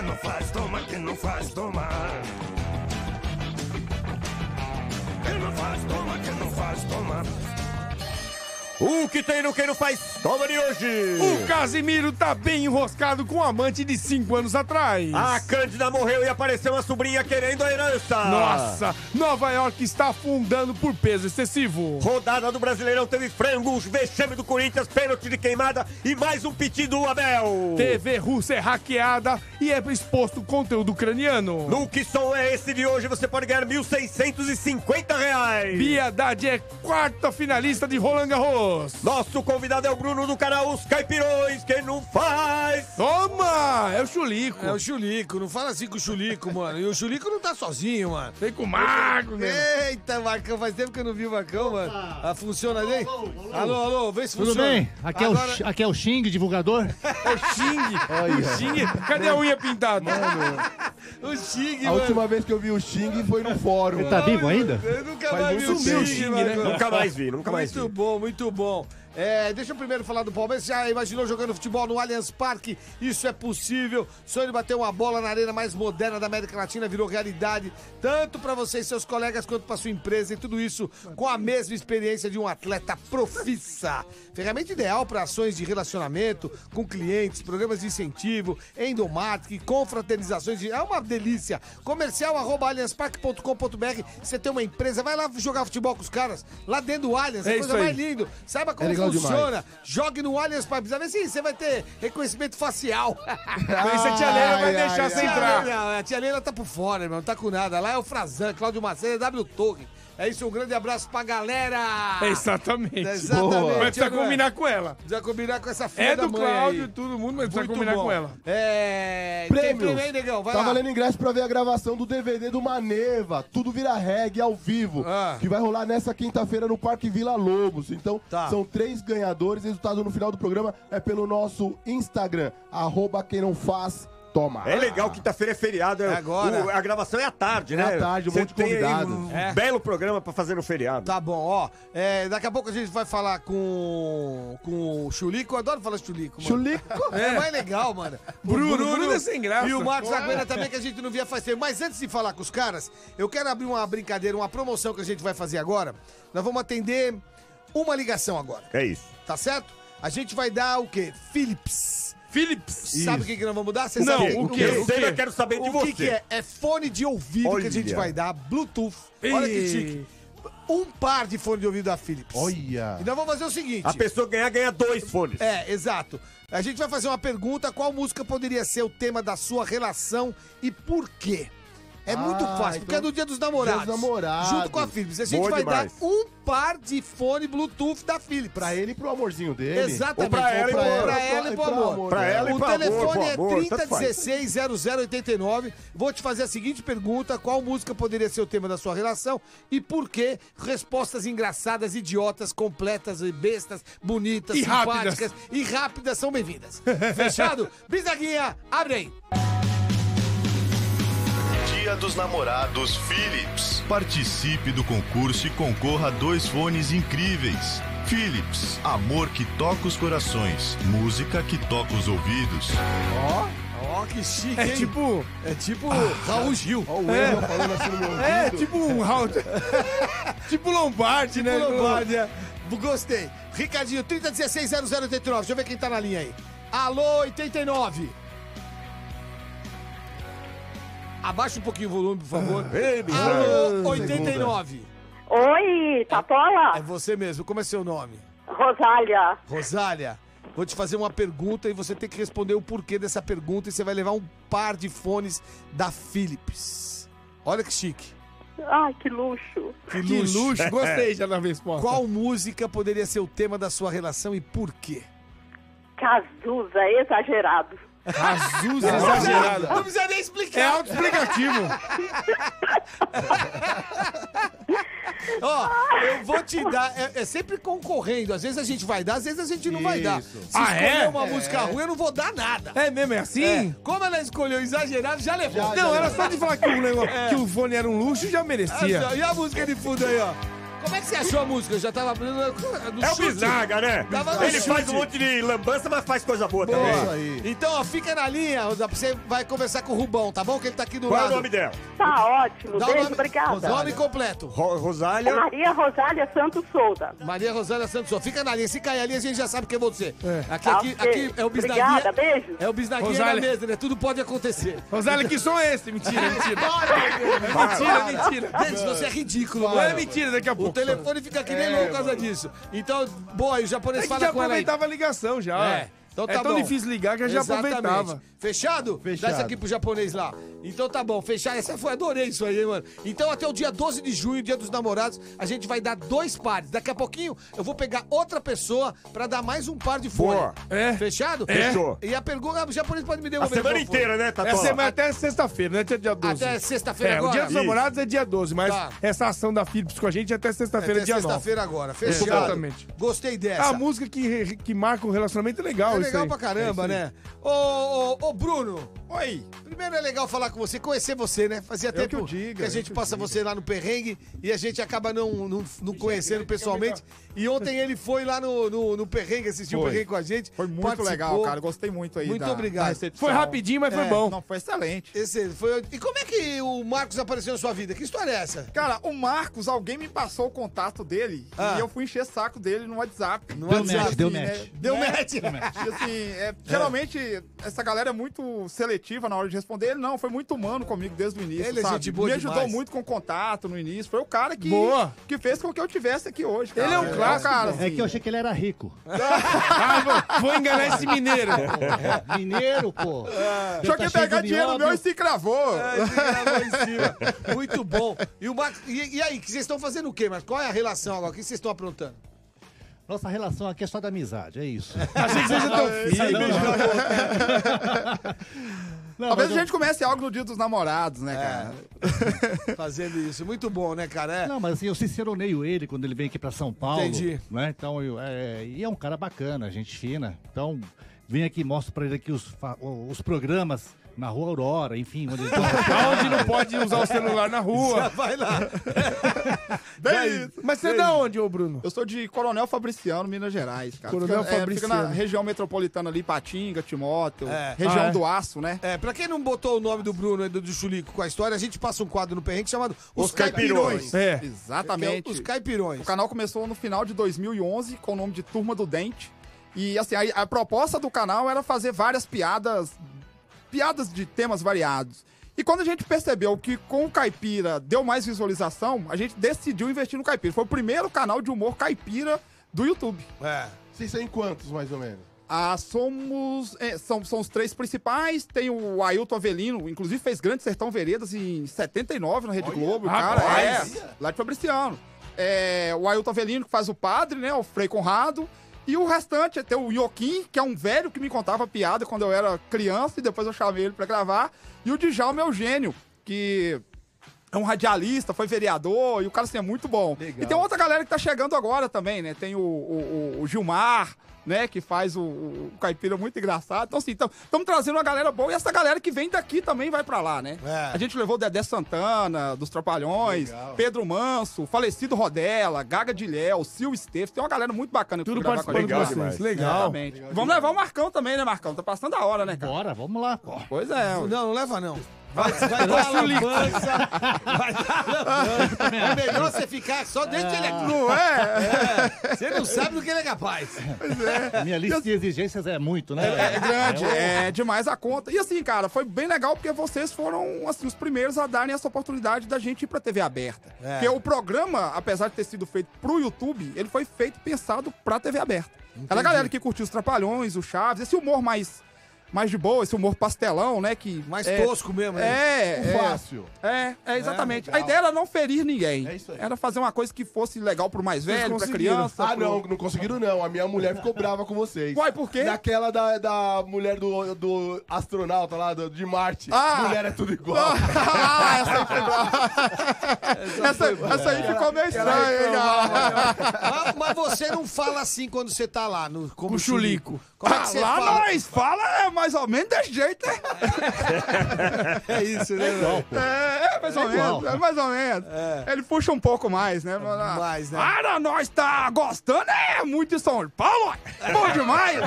não faz, toma, quem não faz, toma. Quem não faz, toma, quem não faz, toma. O que tem no Quem Não Faz, toma de hoje. O Casimiro tá bem enroscado com um amante de 5 anos atrás. A Cândida morreu e apareceu uma sobrinha querendo a herança. Nossa, Nova York está afundando por peso excessivo. Rodada do Brasileirão teve frangos, vexame do Corinthians, pênalti de queimada e mais um piti do Abel. TV russa é hackeada e é exposto conteúdo ucraniano. No Que Som É Esse de hoje você pode ganhar R$1.650. Bia Haddad é quarta finalista de Roland Garros. Nosso convidado é o Bruno do canal Os Caipirões, quem não faz. Toma! É o Chulico. É o Chulico, não fala assim com o Chulico, mano. E o Chulico não tá sozinho, mano. Vem com o Marcos, né? Eita, Marcão, faz tempo que eu não vi o Marcão, mano. Funciona aí? Alô, vê se Tudo funciona. bem? Aqui é o Xing, divulgador. É o Xing. O Xing. Cadê a unha pintada? O Xing, A mano. última vez que eu vi o Xing foi no fórum. Ele tá vivo ainda? Eu nunca Faz mais vi muito o tempo. Xing, né? mano. Nunca mais vi. Muito bom, muito bom. Deixa eu primeiro falar do Palmeiras. Já imaginou jogando futebol no Allianz Parque? Isso é possível. Sonho de bater uma bola na arena mais moderna da América Latina virou realidade, tanto para você e seus colegas quanto para sua empresa, e tudo isso com a mesma experiência de um atleta profissa. Ferramenta ideal para ações de relacionamento com clientes, programas de incentivo, endomarketing, confraternizações. É uma delícia. Comercial @allianzparque.com.br. Você tem uma empresa, vai lá jogar futebol com os caras lá dentro do Allianz. É É isso coisa aí. mais linda. Saiba como legal funciona. Jogue no Allianz Parque. Precisa ver se você vai ter reconhecimento facial. Conhece a tia Leila, vai deixar você entrar. Não, a tia Leila tá por fora, irmão. Não tá com nada. Lá é o Frazan, Cláudio Macedo, é W Torre. É isso, um grande abraço pra galera. Exatamente. Exatamente. Mas precisa não é? combinar com ela. Precisa combinar com essa filha É da do mãe Cláudio e aí. todo mundo, mas precisa Muito combinar bom. com ela. Tem Prêmios. prêmio aí, negão? Vai Tá lá. valendo ingresso pra ver a gravação do DVD do Maneva, Tudo Vira Reggae ao vivo, que vai rolar nessa quinta-feira no Parque Vila Lobos. Então, Tá. são 3 ganhadores. Resultado no final do programa é pelo nosso Instagram, @quem não faz, toma. É legal, quinta-feira é feriado. É agora. A gravação é à tarde, né? É à tarde, um Você monte de tem aí convidados. um É. belo programa pra fazer no feriado. Tá bom, ó. Daqui a pouco a gente vai falar com o Chulico. Eu adoro falar Chulico, mano. Chulico. É mais legal, mano. O Bruno é sem graça. E o Marcos Aguena também, que a gente não via faz tempo. Mas antes de falar com os caras, eu quero abrir uma brincadeira, uma promoção que a gente vai fazer agora. Nós vamos atender uma ligação agora, É isso. tá certo? A gente vai dar o quê? Philips. Philips. Sabe o que nós vamos dar? Você Não, sabe o quê? Eu O sei, quê? mas quero saber de O você. que é? É fone de ouvido que a Olha. gente vai dar, Bluetooth. Olha que Ih. chique. Um par de fone de ouvido da Philips. Olha. E nós vamos fazer o seguinte. A pessoa ganha 2 fones. Exato. A gente vai fazer uma pergunta: qual música poderia ser o tema da sua relação e por quê? É muito fácil, porque é do Dia dos Namorados. Dia dos Namorados. Junto com a Philips. A gente Boa vai demais. dar um par de fone Bluetooth da Philips. Pra ele e pro amorzinho dele. Exatamente. Ou pra ela e pro amor. Pra ela e pro amor. Pra ela e O pro amor, telefone pro é amor, tanto faz. 3016-0089. Vou te fazer a seguinte pergunta: qual música poderia ser o tema da sua relação e por quê? Respostas engraçadas, idiotas, completas, bestas, bonitas, E simpáticas e rápidas são bem-vindas. Fechado? Bisaguinha, abre aí. Dia dos Namorados Philips. Participe do concurso e concorra a 2 fones incríveis. Philips, amor que toca os corações, música que toca os ouvidos. Ó, que chique, É hein? tipo... É tipo Raul Gil. Ó o Wendel falando assim no meu ouvido. É, tipo um round. Tipo Lombardi, né? Lombardi, é. Gostei. Ricardinho, 3016-0089. Deixa eu ver quem tá na linha aí. Alô, 89. Abaixa um pouquinho o volume, por favor. Alô, 89. Oi, Tatola? É você mesmo. Como é seu nome? Rosália. Rosália, vou te fazer uma pergunta e você tem que responder o porquê dessa pergunta e você vai levar um par de fones da Philips. Olha que chique. Ai, que luxo. Que Que luxo. luxo. Gostei já da resposta. Qual música poderia ser o tema da sua relação e por quê? Cazuza, exagerado. Cazuza exagerada. Não precisa nem explicar. É autoexplicativo. Ó, eu vou te dar. É sempre concorrendo. Às vezes a gente vai dar, às vezes a gente não vai dar. Se Ah, escolher é? uma música ruim, eu não vou dar nada. É mesmo, é assim? Como ela escolheu exagerado, já levou. Não, era só de falar que o, negócio, que o fone era um luxo, já merecia. E a música de fundo aí, ó. Como é que você achou a música? Eu já tava no É o chute. Bisnaga, né? Tava no Ele faz chute. um monte de lambança, mas faz coisa boa também. Boa. Então, ó, fica na linha. Você vai conversar com o Rubão, tá bom? Que ele tá aqui do Qual é lado. o nome dela? Tá ótimo. Dá o Beijo, nome- obrigada. Nome completo. Rosália. Maria Rosália Santos Souza. Maria Rosália Santos. Fica na linha. Se cair ali, a gente já sabe que é você. Aqui, Tá, aqui, ok. aqui é o Bisnaguinha. Obrigada, beijo. É o Bisnaguinha Rosália. na mesa, né? Tudo pode acontecer. Rosália, que som é esse? Mentira. Mentira. Gente, você é ridículo, Não é mano. mentira daqui a O pouco. telefone fica que nem louco por causa disso. Então, boa, o japonês É que fala já com ela aí. aproveitava a ligação já. É. Então tá é tão bom. difícil ligar que eu já Exatamente. aproveitava. Fechado? Dá Fechado. isso aqui pro japonês lá. Então tá bom, fechado. Essa foi, adorei isso aí, hein, mano. Então até o dia 12 de junho, dia dos namorados, a gente vai dar 2 pares. Daqui a pouquinho eu vou pegar outra pessoa pra dar mais um par de fone. Boa. É. Fechado? Fechou. E a pergunta, o japonês pode me A devolver semana o microfone. inteira, né, É Tatola? semana até sexta-feira, né? Até dia 12. Até sexta-feira É, agora? o dia dos Isso. namorados é dia 12, mas Tá. essa ação da Philips com a gente é até sexta-feira, Até dia 9. sexta-feira agora. Fechado. Exatamente. Gostei dessa. A música que marca um relacionamento é legal. É isso legal aí. pra caramba, É isso aí. né? Ô, Bruno. Oi. Primeiro é legal falar com você, conhecer você, né? Fazia tempo que eu diga, que a eu gente que passa diga. você lá no perrengue e a gente acaba não conhecendo pessoalmente. E ontem ele foi lá no perrengue, assistiu o Foi. perrengue com a gente. Foi muito participou. legal, cara. Gostei muito aí Muito da obrigado. recepção. Foi rapidinho, mas foi bom. Não, foi excelente. Esse foi... E como é que o Marcos apareceu na sua vida? Que história é essa? Cara, o Marcos, alguém me passou o contato dele e eu fui encher saco dele no WhatsApp. No Deu WhatsApp, match, deu né? match. Deu match. E assim, geralmente essa galera é muito seletiva na hora de responder. Ele não, foi muito humano comigo desde o início, Ele é sabe? gente boa Me ajudou demais. muito com contato no início. Foi o cara Boa. que fez com que eu estivesse aqui hoje, cara. Ele é um clássico, cara, É assim. que eu achei que ele era rico. Vou enganar esse mineiro. Mineiro, pô. Só Tá que cheio pegar de dinheiro nióbio. meu e se cravou. Gravou em cima. Muito bom. E o Marcos... E aí, que vocês estão fazendo o quê, Marcos? Qual é a relação agora? O que vocês estão aprontando? Nossa relação aqui é só da amizade, é isso. Achei que seja teu filho. Não, Talvez mas a gente comece algo no dia dos namorados, né, cara? Fazendo isso. Muito bom, né, cara? É. Não, mas assim, eu ciceroneio ele quando ele vem aqui pra São Paulo. Entendi. Né? Então, e é um cara bacana, gente fina. Então, vem aqui e mostro pra ele aqui os programas na Rua Aurora, enfim. Onde ele Aonde não pode usar o celular na rua. Vai lá. Bem isso. Mas você é da onde, ô Bruno? Eu sou de Coronel Fabriciano, Minas Gerais, cara. Coronel Fica na Fabriciano. região metropolitana ali, Patinga, Timóteo, É. região Ah, é? do Aço, né? É, pra quem não botou o nome do Bruno e do Chulico com a história, a gente passa um quadro no perrengue chamado Os Caipirões. É. Exatamente. Que é os Caipirões. O canal começou no final de 2011 com o nome de Turma do Dente. E assim, a proposta do canal era fazer várias piadas de temas variados. E quando a gente percebeu que com o Caipira deu mais visualização, a gente decidiu investir no Caipira. Foi o primeiro canal de humor caipira do YouTube. É. Vocês são em quantos, mais ou menos? São os 3 principais. Tem o Ailton Avelino, inclusive fez Grande Sertão Veredas em 79 na Rede Globo. Cara, rapaz! lá de Fabriciano. O Ailton Avelino, que faz o padre, né? O Frei Conrado. E o restante, tem o Ioquim, que é um velho que me contava piada quando eu era criança, e depois eu chamei ele pra gravar. E o Djalma Eugênio, que é um radialista, foi vereador, e o cara assim é muito bom. Legal. E tem outra galera que tá chegando agora também, né? Tem o Gilmar, né? Que faz o caipira muito engraçado. Então, assim, estamos trazendo uma galera boa. E essa galera que vem daqui também vai pra lá, né? É. A gente levou o Dedé Santana, dos Trapalhões, Legal. Pedro Manso, falecido Rodela, Gaga de Léo, Sil Esteves. Tem uma galera muito bacana que Tudo foi gravar com a participando gente. com Legal vocês. demais. Legal. Exatamente. Vamos levar o Marcão também, né, Marcão? Tá passando a hora, né, cara? Bora, vamos lá. Pois é. Não leva não. Vai dar lambança. Vai dar lambança. É melhor você ficar só dentro de ele aqui. Não é? Você não sabe do que ele é capaz. Minha lista de exigências é muito, né? É grande, é demais a conta. E assim, cara, foi bem legal porque vocês foram, assim, os primeiros a darem essa oportunidade da gente ir pra TV aberta. Porque o programa, apesar de ter sido feito pro YouTube, ele foi feito pensado pra TV aberta. Era a galera que curtiu os Trapalhões, o Chaves, esse humor mais de boa, esse humor pastelão, né? Que Mais tosco mesmo, né? Fácil. Exatamente. legal. A ideia era não ferir ninguém. É isso aí. Era fazer uma coisa que fosse legal pro mais velho, pra criança. Ah, não conseguiram não. A minha mulher ficou brava com vocês. Uai, por quê? Naquela da mulher do astronauta lá, de Marte. Ah! Mulher é tudo igual. Essa aí ficou meio estranha, hein, cara? Mas você não fala assim quando você tá lá, como O Chulico. Como é que você lá fala? nós fala, mais ou menos desse jeito, né? É isso, né, velho? Mais ou menos, mais ou menos. Ele puxa um pouco mais, né? Mais, né? Para nós tá gostando, muito de São Paulo, bom demais.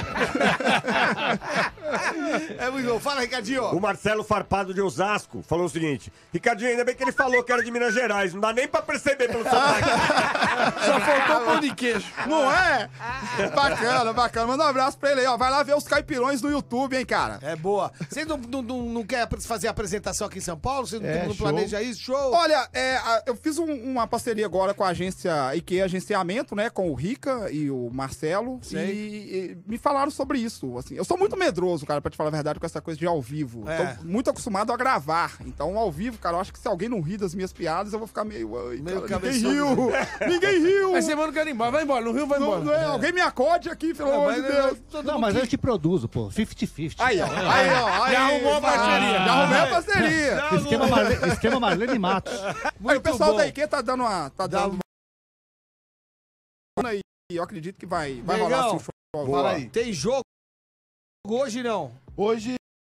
É muito bom. Fala, Ricardinho. O Marcelo Farpado de Osasco falou o seguinte: Ricardinho, ainda bem que ele falou que era de Minas Gerais, não dá nem pra perceber pelo sotaque. Só faltou pão de queijo. Não é? Bacana, bacana. Manda um abraço pra ele aí, ó. Vai lá ver os caipirões no YouTube, hein, cara. É boa. Você não quer fazer a apresentação aqui em São Paulo? Você não show. planeja isso? Show! Olha, eu fiz uma parceria agora com a agência IKEA Agenciamento, né? Com o Rica e o Marcelo. E me falaram sobre isso. Assim, eu sou muito medroso, cara, pra te falar a verdade, com essa coisa de ao vivo. Tô muito acostumado a gravar. Então, ao vivo, cara, eu acho que se alguém não rir das minhas piadas, eu vou ficar meio ninguém riu! Ninguém riu! Aí você manda o cara embora. Vai embora, no Rio vai embora. Não é, alguém me acode aqui, pelo amor de Deus. Não, mas eu te produzo, pô. 50-50. Aí, ó. Já arrumou a parceria. Já arrumei a parceria. Esquema Marlene Matos. Aí, o pessoal da IKEA tá dando uma... E eu acredito que vai rolar assim, show. Fala aí. Tem jogo hoje, não? Hoje,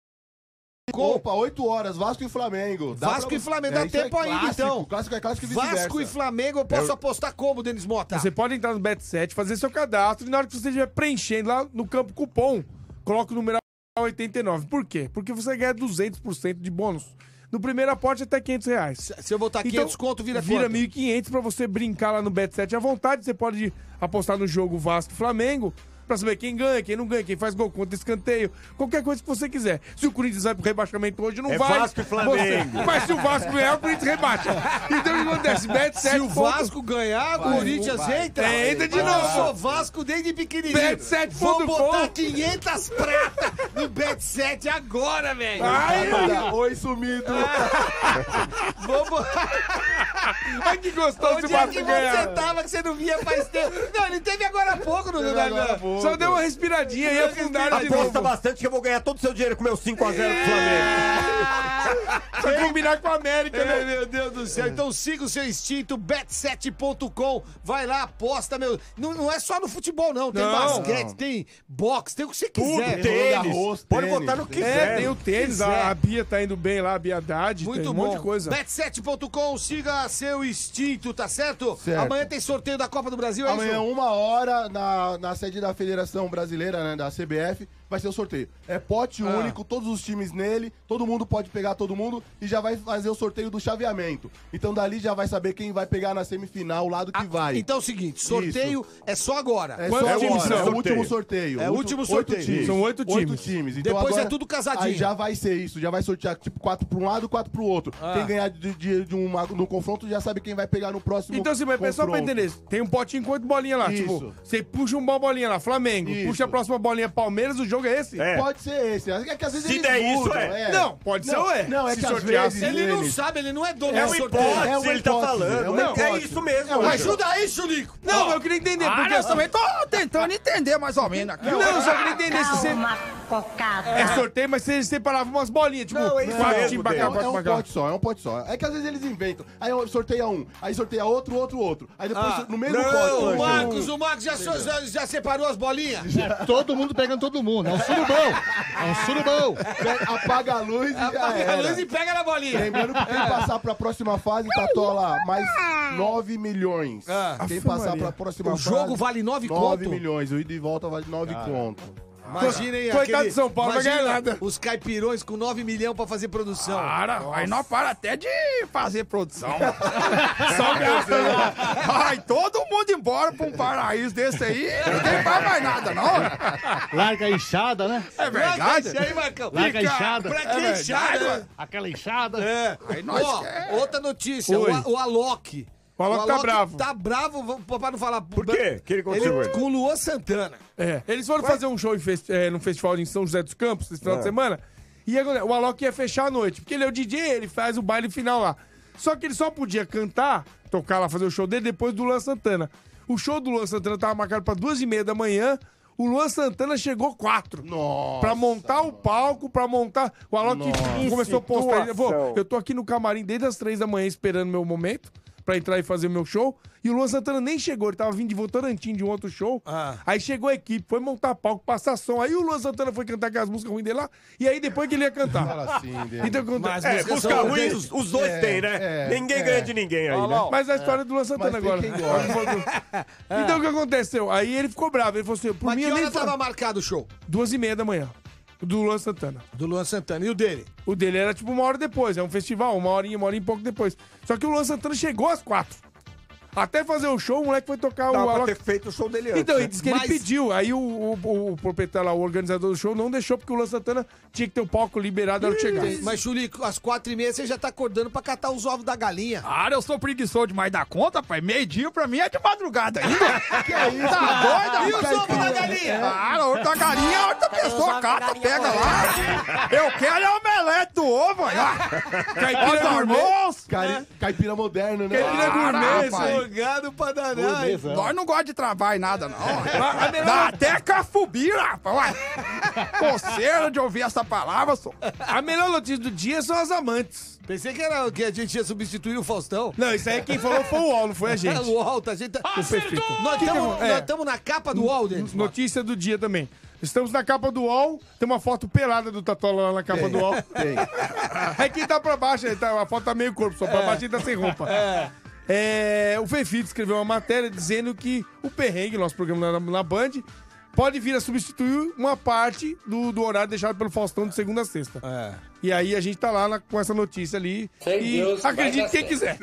Copa, 8 horas, Vasco e Flamengo. Vasco e Flamengo, dá tempo ainda, então. Clássico é clássico e vice-versa. Vasco e Flamengo, eu posso apostar como, Denis Mota? Você pode entrar no Bet7, fazer seu cadastro e na hora que você estiver preenchendo lá no campo cupom, coloca o numeral 89. Por quê? Porque você ganha 200% de bônus. No primeiro aporte até R$500. Se eu botar 500 conto, vira quanto? Vira 1.500 pra você brincar lá no Bet7 à vontade. Você pode apostar no jogo Vasco e Flamengo pra saber quem ganha, quem não ganha, quem faz gol contra escanteio, qualquer coisa que você quiser. Se o Corinthians vai pro rebaixamento hoje, não vai. Vasco e Flamengo. Mas se o Vasco ganhar, o Corinthians rebaixa. Então o que acontece? Bet7. Se o Vasco ganhar, o Corinthians entra. Entra de Eu novo. sou Vasco desde pequenininho. Bet7 Vou botar 500 prata no Bet7 agora, velho. Oi, sumido. Vou botar... Ai, que gostoso Onde o é Vasco que ganhar. você tava que você não via faz tempo? Não, ele teve agora há pouco no Só deu uma respiradinha e afundaram de Aposta novo. bastante que eu vou ganhar todo o seu dinheiro com meu 5x0 pro Flamengo. Pra combinar com a América, né? Meu Deus do céu. Então siga o seu instinto, bet7.com. Vai lá, aposta, meu. Não é só no futebol, não. Tem basquete, tem boxe, tem o que você quiser. Tênis. Pode botar no que quiser. Tem o tênis, a Bia tá indo bem lá, a Bia Haddad, Muito tem bom. um monte de coisa. Bet7.com, siga seu instinto, tá certo? Certo. Amanhã tem sorteio da Copa do Brasil, é Amanhã, isso? 1h, na sede da Federação Brasileira, né, da CBF, vai ser o sorteio. É pote único, todos os times nele, todo mundo pode pegar todo mundo e já vai fazer o sorteio do chaveamento. Então dali já vai saber quem vai pegar na semifinal, o lado que vai. Então é o seguinte, sorteio é só agora. É Quantos só times agora, são? é o último sorteio. É o último sorteio. 8 times. São 8 times. 8 times. Então Depois agora, é tudo casadinho. Aí já vai ser isso, já vai sortear tipo 4 pra um lado, 4 pro outro. Quem ganhar no confronto já sabe quem vai pegar no próximo Então, assim, mas só pra entender, tem um potinho com 8 bolinhas lá. Isso. Tipo, você puxa uma bolinha lá, Flamengo, Isso. puxa a próxima bolinha, Palmeiras, o jogo é esse? Pode ser esse. É que às vezes Se eles der isso, mudam, Não, pode ser ou é? Não, é Se que às sortear vezes assim, Ele não eles- sabe, ele não é dono É do uma sorteio. hipótese, É uma ele tá hipótese, falando. é uma É hipótese. isso mesmo. É uma Angel. Ajuda aí, Chulico. Não, eu queria entender, porque Eu também tô tentando entender mais ou menos aqui. Não, eu só queria entender se você... É sorteio, mas você separava umas bolinhas, tipo, Não, é isso 4 mesmo, times pra cá, É 4 um pra cá. pote só, é um pote só. É que às vezes eles inventam. Aí sorteia um, aí sorteia outro. Aí depois, no mesmo não, pote. O Marcos já separou as bolinhas? Todo mundo pegando todo mundo. É um surubão. Apaga a luz e já Apaga a luz era. e pega na bolinha. Lembrando que quem passar pra próxima fase, tatola mais 9 milhões. Quem passar pra próxima O fase... jogo vale 9 9 conto? milhões. O ida e volta vale 9 conto. Imagina aí, Coitado de São Paulo, não vai ganhar nada. Os caipirões com 9 milhões pra fazer produção. Aí nós para até de fazer produção. Só gasta, né? Vai todo mundo embora pra um paraíso desse aí, ninguém faz mais nada, não. Larga a enxada, né? É verdade? Isso aí, Marcão. Larga a enxada. Pra que enxada? Aquela enxada. Aí nós Ó, outra notícia, Oi. o Alok. O Alok tá bravo. Tá bravo, pra não falar... Por quê? O que ele aconteceu com ele? Com o Luan Santana. Eles foram fazer um show no festival em São José dos Campos, esse final de semana, e agora, o Alok ia fechar a noite, porque ele é o DJ, ele faz o baile final lá. Só que ele só podia cantar, tocar lá, fazer o show dele depois do Luan Santana. O show do Luan Santana tava marcado pra 2h30 da manhã, o Luan Santana chegou 4. Nossa. Pra montar o palco, pra montar... O Alok começou a postar. Eu tô aqui no camarim desde as 3 da manhã esperando meu momento. pra entrar e fazer o meu show. E o Luan Santana nem chegou, ele tava vindo de Votorantim de um outro show. Aí chegou a equipe, foi montar palco, passar som. Aí o Luan Santana foi cantar aquelas músicas ruins dele lá. E aí depois que ele ia cantar. Fala assim dele. Então, música ruim, os dois têm, né? Ninguém ganha de ninguém aí, né? Mas a história do Luan Santana Mas tem agora. quem gosta. Então o que aconteceu? Aí ele ficou bravo. Ele falou assim: por Mas mim que eu nem hora tava marcado o show? 2h30 da manhã. Do Luan Santana. Do Luan Santana. E o dele? O dele era tipo 1 hora depois. É um festival, 1 horinha e pouco depois. Só que o Luan Santana chegou às 4. Até fazer o show, o moleque foi tocar Dá o pra Alok. ter feito o show dele antes. Então, ele né? disse que ele pediu. Aí o proprietário lá, o organizador do show, não deixou porque o Luan Santana tinha que ter o palco liberado na hora de chegar. Mas, Chulico, às 4h30 você já tá acordando pra catar os ovos da galinha. Cara, eu sou preguiçoso demais da conta, pai. Meio-dia pra mim é de madrugada ainda. Que é isso? Tá doido? E os ovos da galinha? Cara, outra galinha, outra pessoa cata, pega lá. Eu quero é o omelete do ovo, olha. Caipira gourmet. Caipira moderno, né? Caipira gourmet, isso aí. Jogado pra danar. hein? Nós não gostamos de travar em nada, não. Dá até cafubira, rapaz. Coceira de ouvir essa palavra, só. A melhor notícia do dia são as amantes. Pensei que era que a gente ia substituir o Faustão. Não, isso aí quem falou foi o UOL, não foi a gente. É, o UOL, a gente tá... Perfeito. Nós estamos na capa do UOL, Denis. Notícia do dia também. Estamos na capa do UOL, tem uma foto pelada do Tatola lá na capa do UOL. Tem. É quem tá pra baixo, a foto tá meio corpo, só pra baixo e tá sem roupa. O Fefito escreveu uma matéria dizendo que o Perrengue, nosso programa na Band, pode vir a substituir uma parte do horário deixado pelo Faustão de segunda a sexta. E aí a gente tá lá com essa notícia ali. E acredite quem quiser.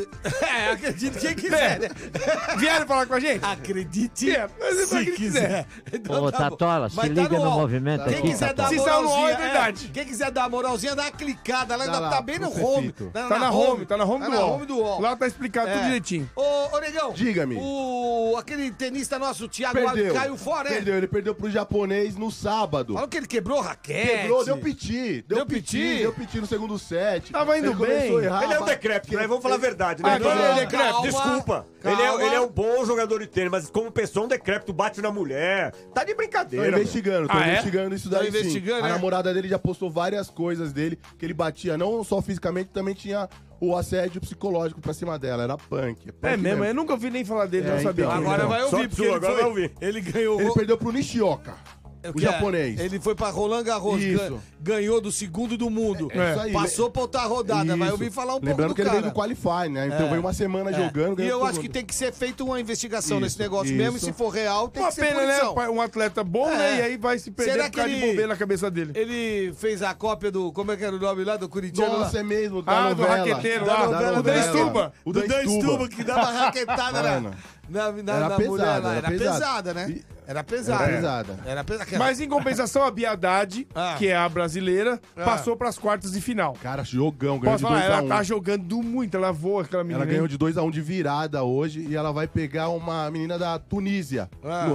Acredite quem quiser, né? Vieram falar com a gente? Acredite se quiser. Então, Ô, tá bom. Tatola, Mas se tá liga no UOL. movimento Quem aqui, quiser dar Se uma saiu no UOL, moralzinha, é verdade. quem quiser dar uma moralzinha, dá uma clicada lá, Tá lá, tá bem no pro home. Fefito. Tá na home do UOL. home do UOL. Lá tá explicado tudo direitinho. Ô, Negão. Diga-me. Aquele tenista nosso, o Thiago, Perdeu. caiu fora, né? Perdeu. Ele perdeu pro japonês no sábado. Falou que ele quebrou raquete. Quebrou, deu piti. Deu piti? Deu piti no segundo set. Tava indo Ele começou bem. a errar, Ele é um mas- decrépito, né? Vamos falar a verdade, né? Agora ele é decrépito. Calma. Desculpa. Calma. Ele é um bom jogador de tênis, mas como pessoa, um decrépito, bate na mulher. Tá de Tô brincadeira. mano. investigando, Ah, é? investigando isso daí Tá investigando, sim. né? A namorada dele já postou várias coisas dele, que ele batia não só fisicamente, também tinha o assédio psicológico pra cima dela. Era punk. É mesmo, eu nunca ouvi nem falar dele, não sabia. então. quem Agora era. vai ouvir, Sorte porque sua, ele, agora vai ouvir. ele ganhou... Ele perdeu pro Nishioka, o japonês. Ele foi pra Roland Garros, Isso. ganhou do segundo do mundo. É isso aí. Passou pra outra rodada, vai Isso. ouvir falar um Lembrando pouco que do ele cara. veio do Qualify, né? Então veio uma semana jogando. E ganhou eu todo acho que mundo. tem que ser feita uma investigação Isso, nesse negócio isso. mesmo, e se for real, tem Uma que ser pena, punição. né? Um atleta bom, É. né? E aí vai se perder Será por causa que de ele- bobeira na cabeça dele. Ele fez a cópia do... Como é que era o nome lá? Do Curitiano? Nossa, é mesmo, da Ah, do novela. raqueteiro Da lá, novela. o Dan Stuba. O Do Dan Dan Stuba. Stuba, que dava raquetada Mano. na Era mulher pesado, lá. era Era pesado. pesada, né? E- Era pesada. Era pesada. Era pesada. Mas em compensação, a Bia Haddad, que é a brasileira, passou pras quartas de final. Cara, jogão, ganhou Posso de falar, 2x1. ela tá jogando muito, ela voa aquela menina. Ela ganhou hein? de 2x1 de virada hoje e ela vai pegar uma menina da Tunísia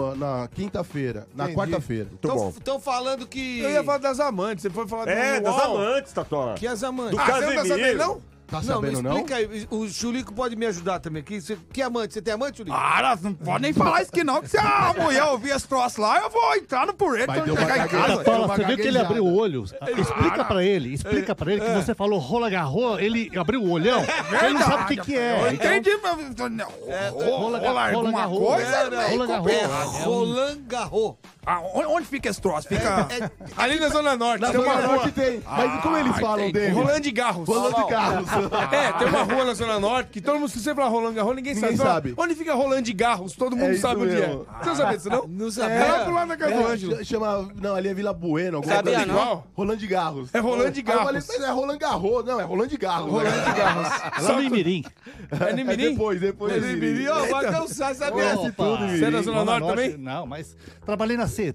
na quinta-feira, na Entendi. quarta-feira. Estão falando que... Eu ia falar das amantes, você foi falar É, do das UOL. amantes, Tatola. Que as amantes. Do Ah, você não tá sabendo, não? Tá Não, me sabendo, não? explica aí. O Chulico pode me ajudar também. Que amante? Você tem amante, Chulico? Cara, não pode nem falar isso que não, que se a mulher ouvir esse troço lá, eu vou entrar no purê Vai quando ter uma chegar em gaguejada. casa. Deu Tatola, uma você viu que ele gaguejada. abriu o olho? Explica pra ele que você falou rola garro, ele abriu o olhão, ele não sabe o que é. Eu Então, entendi, mas... Rola alguma garro. coisa? Rola garro. É Roland Garros. Ah, onde fica esse troço? Fica... Ali na Zona Norte, Na tem uma Zona rua. Norte tem. Mas como eles falam dele? Rolando de Garros. Rolando de Garros. É, tem uma rua na Zona Norte que todo mundo, se você falar Rolando Garros, ninguém Ninguém sabe. sabe. Onde fica Rolando de Garros? Todo mundo É isso sabe onde é. mesmo. Você não sabia disso, não? Não É sabia. lá pro lado da casa do Ângelo. Chama. Não, ali é Vila Bueno. alguma Sabia coisa não? igual. Rolando de Garros. É Rolando de Aí eu falei, Garros. mas é Roland Garros. Não, é Rolando de Garros. Rolando de Garros. É lá no Imirim. É no É Imirim? depois Ele Imirim. viria, ó, vai cansar, sabe? Conhece tudo, Você é da Imirim. Zona Norte também? Não, mas trabalhei na CT.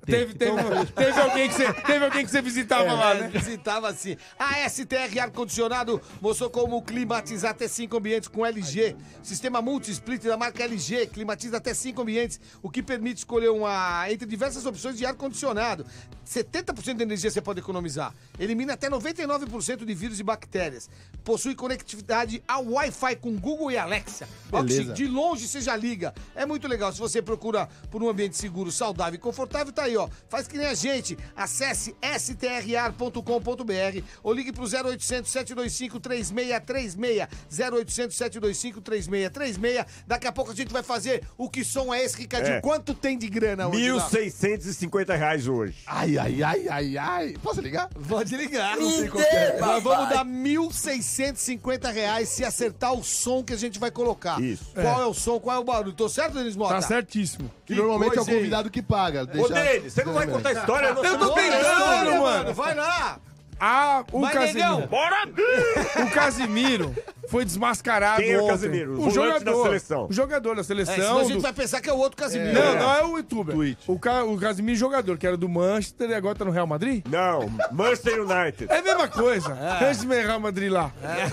Teve alguém que você visitava lá, né? Visitava assim. A STR Ar-Condicionado mostrou como climatizar até 5 ambientes com LG. Sistema multi-split da marca LG climatiza até 5 ambientes, o que permite escolher entre diversas opções de ar-condicionado. 70% de energia você pode economizar. Elimina até 99% de vírus e bactérias. Possui conectividade ao Wi-Fi com Google e Alexa. Ó, que Beleza. chique. De longe você já liga. É muito legal. Se você procura por um ambiente seguro, saudável e confortável, Flávio tá aí, ó. Faz que nem a gente. Acesse strar.com.br ou ligue pro 0800 725 3636. 0800 725 3636. Daqui a pouco a gente vai fazer o Que Som é Esse, Ricardinho? Quanto tem de grana hoje? R$1.650 hoje. Ai. Posso ligar? Pode ligar. Não sei qual que é. Nós vamos dar R$1.650 se acertar o som que a gente vai colocar. Isso. Qual é o som, qual é o barulho? Tô certo, Denis Mota? Tá certíssimo. Que normalmente é o coisa, hein? convidado que paga. Ô, Denis, você não vai contar a história? Eu tô não- tentando, mano. Vai lá. O Vai, negão. Casimiro. O Casimiro foi desmascarado Quem é o ontem. Casimiro? O O volante jogador da seleção. O jogador da seleção. Senão a gente do- vai pensar que é o outro Casimiro. Não é o youtuber. Twitch. O Casimiro jogador, que era do Manchester e agora tá no Real Madrid. Não, Manchester United. É a mesma coisa. Esse Real Madrid lá.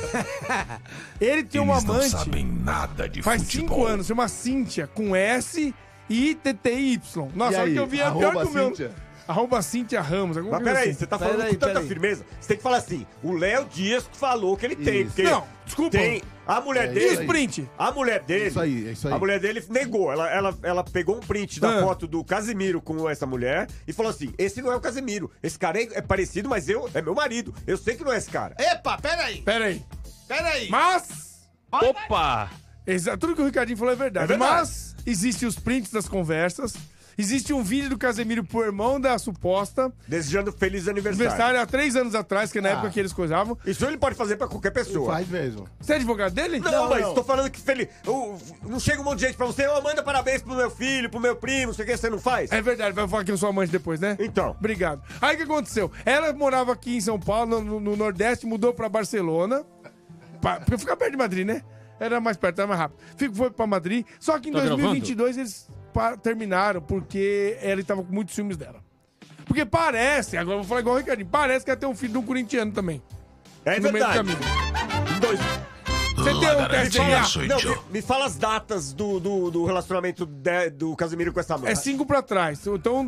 Ele tem uma amante. nada de Faz 5 anos, chama Cíntia, com S e TTY. Nossa, E a hora aí? que eu vi é pior Arroba que o meu. Cíntia? Arroba Cíntia Ramos. alguma Mas coisa peraí, assim. você tá falando Peraí, com tanta peraí. firmeza. Você tem que falar assim, o Léo Dias falou que ele tem. Isso. Porque Não, desculpa. Tem a mulher É E dele. os isso aí. print? A mulher dele. Isso aí, é isso aí. A mulher dele negou. Ela pegou um print da Ah. foto do Casimiro com essa mulher e falou assim: esse não é o Casimiro. Esse cara é parecido, mas é meu marido. Eu sei que não é esse cara. Epa, peraí. Peraí. Peraí. Mas... Opa! Tudo que o Ricardinho falou é verdade. É verdade. Mas existem os prints das conversas. Existe um vídeo do Casemiro pro irmão da suposta Desejando feliz aniversário. aniversário há 3 anos atrás, que é na época que eles coisavam. Isso ele pode fazer pra qualquer pessoa. Faz mesmo. Você é advogado dele? Não, mas tô falando que feliz. Não chega um monte de gente pra você, manda parabéns pro meu filho, pro meu primo, não sei o que, você não faz? É verdade, vai falar que eu sou amante depois, né? Então. Obrigado. Aí o que aconteceu? Ela morava aqui em São Paulo, no Nordeste, mudou pra Barcelona. Porque fica perto de Madrid, né? Era mais perto, era mais rápido. Foi pra Madrid. Só que em Tá 2022 eles terminaram porque ele tava com muitos ciúmes dela. Porque parece, agora eu vou falar igual o Ricardinho, parece que ela tem um filho de um corintiano também. É no meio do verdade. caminho. Dois. Você tem um teste DNA? Não, me fala as datas do relacionamento do Casimiro com essa mulher. É 5 pra trás. Então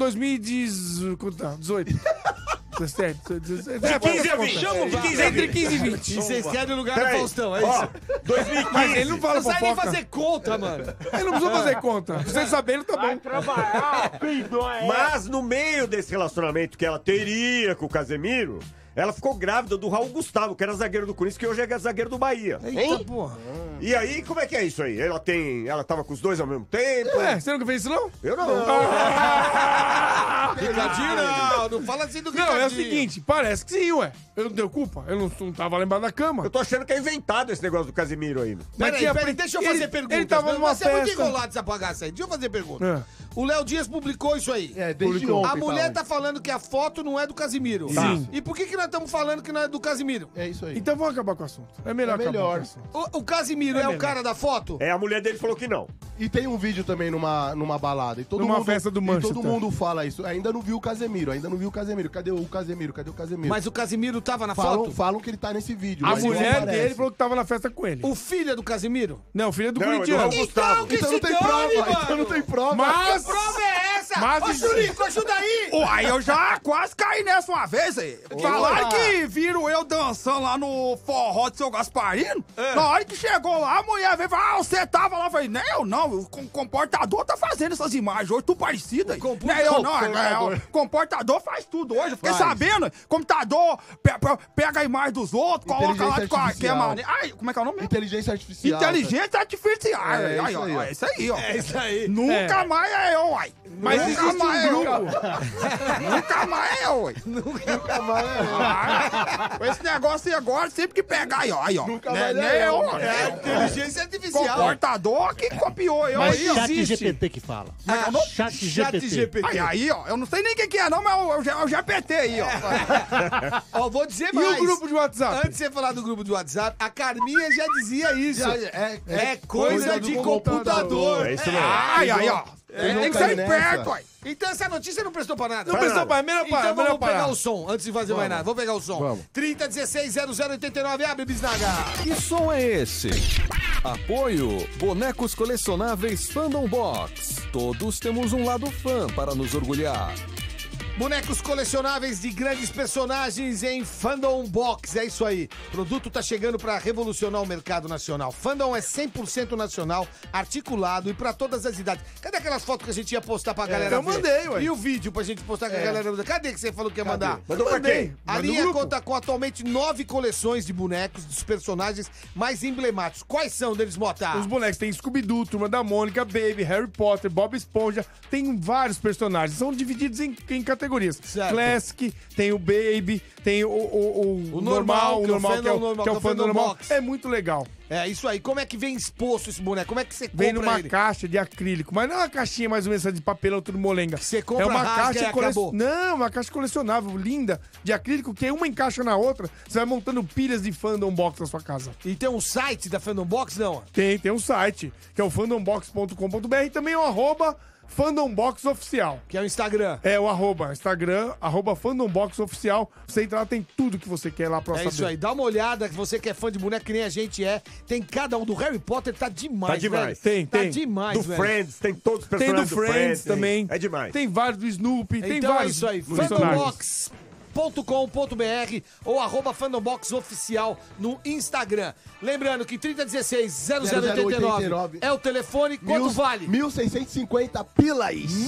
2018. 17, 17. De 15 a 20. Entre 15 e 20. E vocês querem o lugar do Peraí. Faustão, é Ó, isso? 2015. Mas ele não fala Não sai nem fofoca. fazer conta, mano. Ele não precisa fazer conta. Pra vocês saberem, tá bom. Mas no meio desse relacionamento que ela teria com o Casemiro, ela ficou grávida do Raul Gustavo, que era zagueiro do Corinthians, que hoje é zagueiro do Bahia. Eita, porra. E aí, como é que é isso aí? Ela tava com os dois ao mesmo tempo? Ué, você nunca fez isso, não? Eu não. Ricardinho, não fala assim do Não, Ricardinho. é o seguinte, parece que sim, ué. Eu não deu culpa. Eu não tava lá embaixo da cama. Eu tô achando que é inventado esse negócio do Casemiro aí. Meu. Mas tinha Peraí, print- deixa eu fazer ele- perguntas. Ele tava Não, numa Você é muito festa. enrolado essa bagaça aí. Deixa eu fazer pergunta. O Léo Dias publicou isso aí. É, desde Publicou. ontem. A mulher tá tá falando que a foto não é do Casimiro. Sim. E por que nós estamos falando que não é do Casimiro? É isso aí. Então vamos acabar com o assunto. É melhor É acabar melhor. com o assunto. O Casimiro é o melhor. cara da foto? É, a mulher dele falou que não. E tem um vídeo também numa balada. E todo Numa mundo, festa do e Manchester. todo mundo fala isso. Ainda não viu o Casemiro, ainda não viu o Casemiro. Cadê o Casemiro? Cadê o Casemiro? Mas o Casimiro tava na foto? Falam que ele tá nesse vídeo. A mas não mulher aparece. dele falou que tava na festa com ele. O filho é do Casimiro? Não, o filho é do Não, corintiano. é do Raul Gustavo. que Então se não tem dane, prova, mano. então não tem prova. Mas... Que prova é essa? Mas Ô, isso- Churico, ajuda aí! Uai, eu já quase caí nessa uma vez aí. Falaram que viram eu dançando lá no forró do seu Gasparino. Na hora que chegou lá, a mulher veio e falou: ah, você tava lá. Eu falei: não, eu não. O computador tá fazendo essas imagens hoje, tudo parecido aí. Não é eu não. O computador faz tudo hoje. Eu fiquei sabendo. Computador pega a imagem dos outros, coloca lá de qualquer artificial. maneira. Ai, como é que é o nome? Inteligência artificial. Inteligência artificial. É, Aí, isso ó, aí, ó. é isso aí, ó. É isso aí. Nunca mais é eu, uai. Mas Nunca existe mais é um eu. grupo. Nunca mais é eu, uai. Com esse negócio aí agora, sempre que pegar aí, ó. Nunca Né, mais né, é eu, ó. mano. É inteligência artificial. Comportador que copiou eu Mas aí, ó. chat existe. GPT que fala. Ah, Chat GPT. Aí, ó. Eu não sei nem quem que é, não, mas é o GPT aí, ó. Ó, vou dizer E mais. o grupo de WhatsApp? Antes de você falar do grupo de WhatsApp, a Carminha já dizia isso. É coisa de computador. É isso mesmo. Aí, ó. Vocês não Tem que caem ser nessa. esperto, uai. Então essa notícia não prestou pra nada. Não prestou pra melhor parar, Então melhor vamos pegar parar. o som, antes de fazer mais nada. Vamos pegar o som. Vamos. 3016-0089, abre, Bisnaga. Que som é esse? Apoio Bonecos Colecionáveis Fandom Box. Todos temos um lado fã para nos orgulhar. Bonecos colecionáveis de grandes personagens em Fandom Box. É isso aí. O produto tá chegando para revolucionar o mercado nacional. Fandom é 100% nacional, articulado e para todas as idades. Cadê aquelas fotos que a gente ia postar pra galera eu ver? mandei, ué. E o vídeo pra gente postar com a galera ver? Cadê que você falou que ia mandar? Mandou pra quem? A linha conta com atualmente 9 coleções de bonecos dos personagens mais emblemáticos. Quais são deles, Mota? Os bonecos tem Scooby-Doo, Turma da Mônica, Baby, Harry Potter, Bob Esponja. Tem vários personagens. São divididos em categorias. Certo. Classic, tem o Baby, tem o normal, que é o Fandom normal. É muito legal. É, isso aí. Como é que vem exposto esse boneco? Como é que você compra Vem numa ele? caixa de acrílico, mas não é uma caixinha mais ou menos de papelão tudo molenga. Você compra, é uma rasga caixa e acabou. Não, uma caixa colecionável, linda, de acrílico, que uma encaixa na outra, você vai montando pilhas de Fandom Box na sua casa. E tem um site da Fandom Box, não? Tem um site, que é o fandombox.com.br, e também é o @fandomboxoficial. Que é o Instagram. É o Instagram, @fandomboxoficial. Você entra lá, tem tudo que você quer lá pra saber. É isso aí, dá uma olhada, que você que é fã de boneco, que nem a gente é. Tem cada um do Harry Potter, tá demais, Tá demais. velho. Tem. Tá demais, Do velho. Friends, tem todos os Tem personagens do Friends também. É demais. Tem vários do Snoopy, tem Então é vários isso aí, personagens. fandombox.com.br ou @fandomboxoficial no Instagram. Lembrando que 3016-0089 é o telefone. Quanto vale? 1.650 pilas.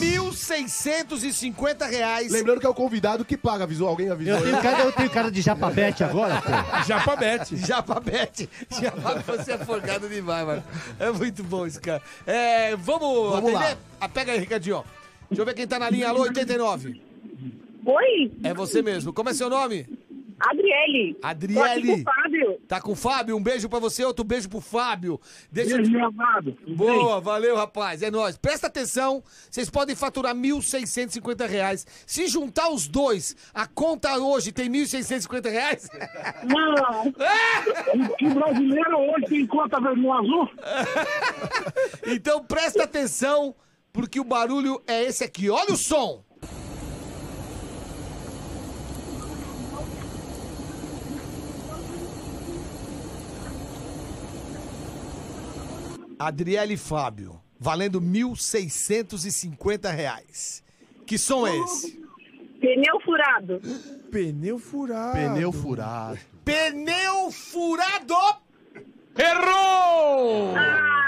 R$1.650. Lembrando que é o convidado que paga, avisou? Alguém avisou? Eu tenho cara de Japabete agora, pô. Japabete. Japabete. Você é forgado demais, mano. É muito bom esse cara. Vamos atender? lá. Pega aí, Ricardinho. Deixa eu ver quem tá na linha. Alô, 89. Oi, É você mesmo. Como é seu nome? Adriele. Adriele. Tô aqui com o Fábio. Tá com o Fábio? Um beijo pra você, outro beijo pro Fábio. Deixa eu... Meu amado. Boa, valeu, rapaz. É nóis. Presta atenção, vocês podem faturar R$1.650. Se juntar os dois, a conta hoje tem R$1.650? Não. O brasileiro hoje tem conta no azul? Então presta atenção, porque o barulho é esse aqui. Olha o som. Adriele Fábio, valendo R$1.650. Que som é esse? Pneu furado. Pneu furado. Pneu furado. Pneu furado! Errou!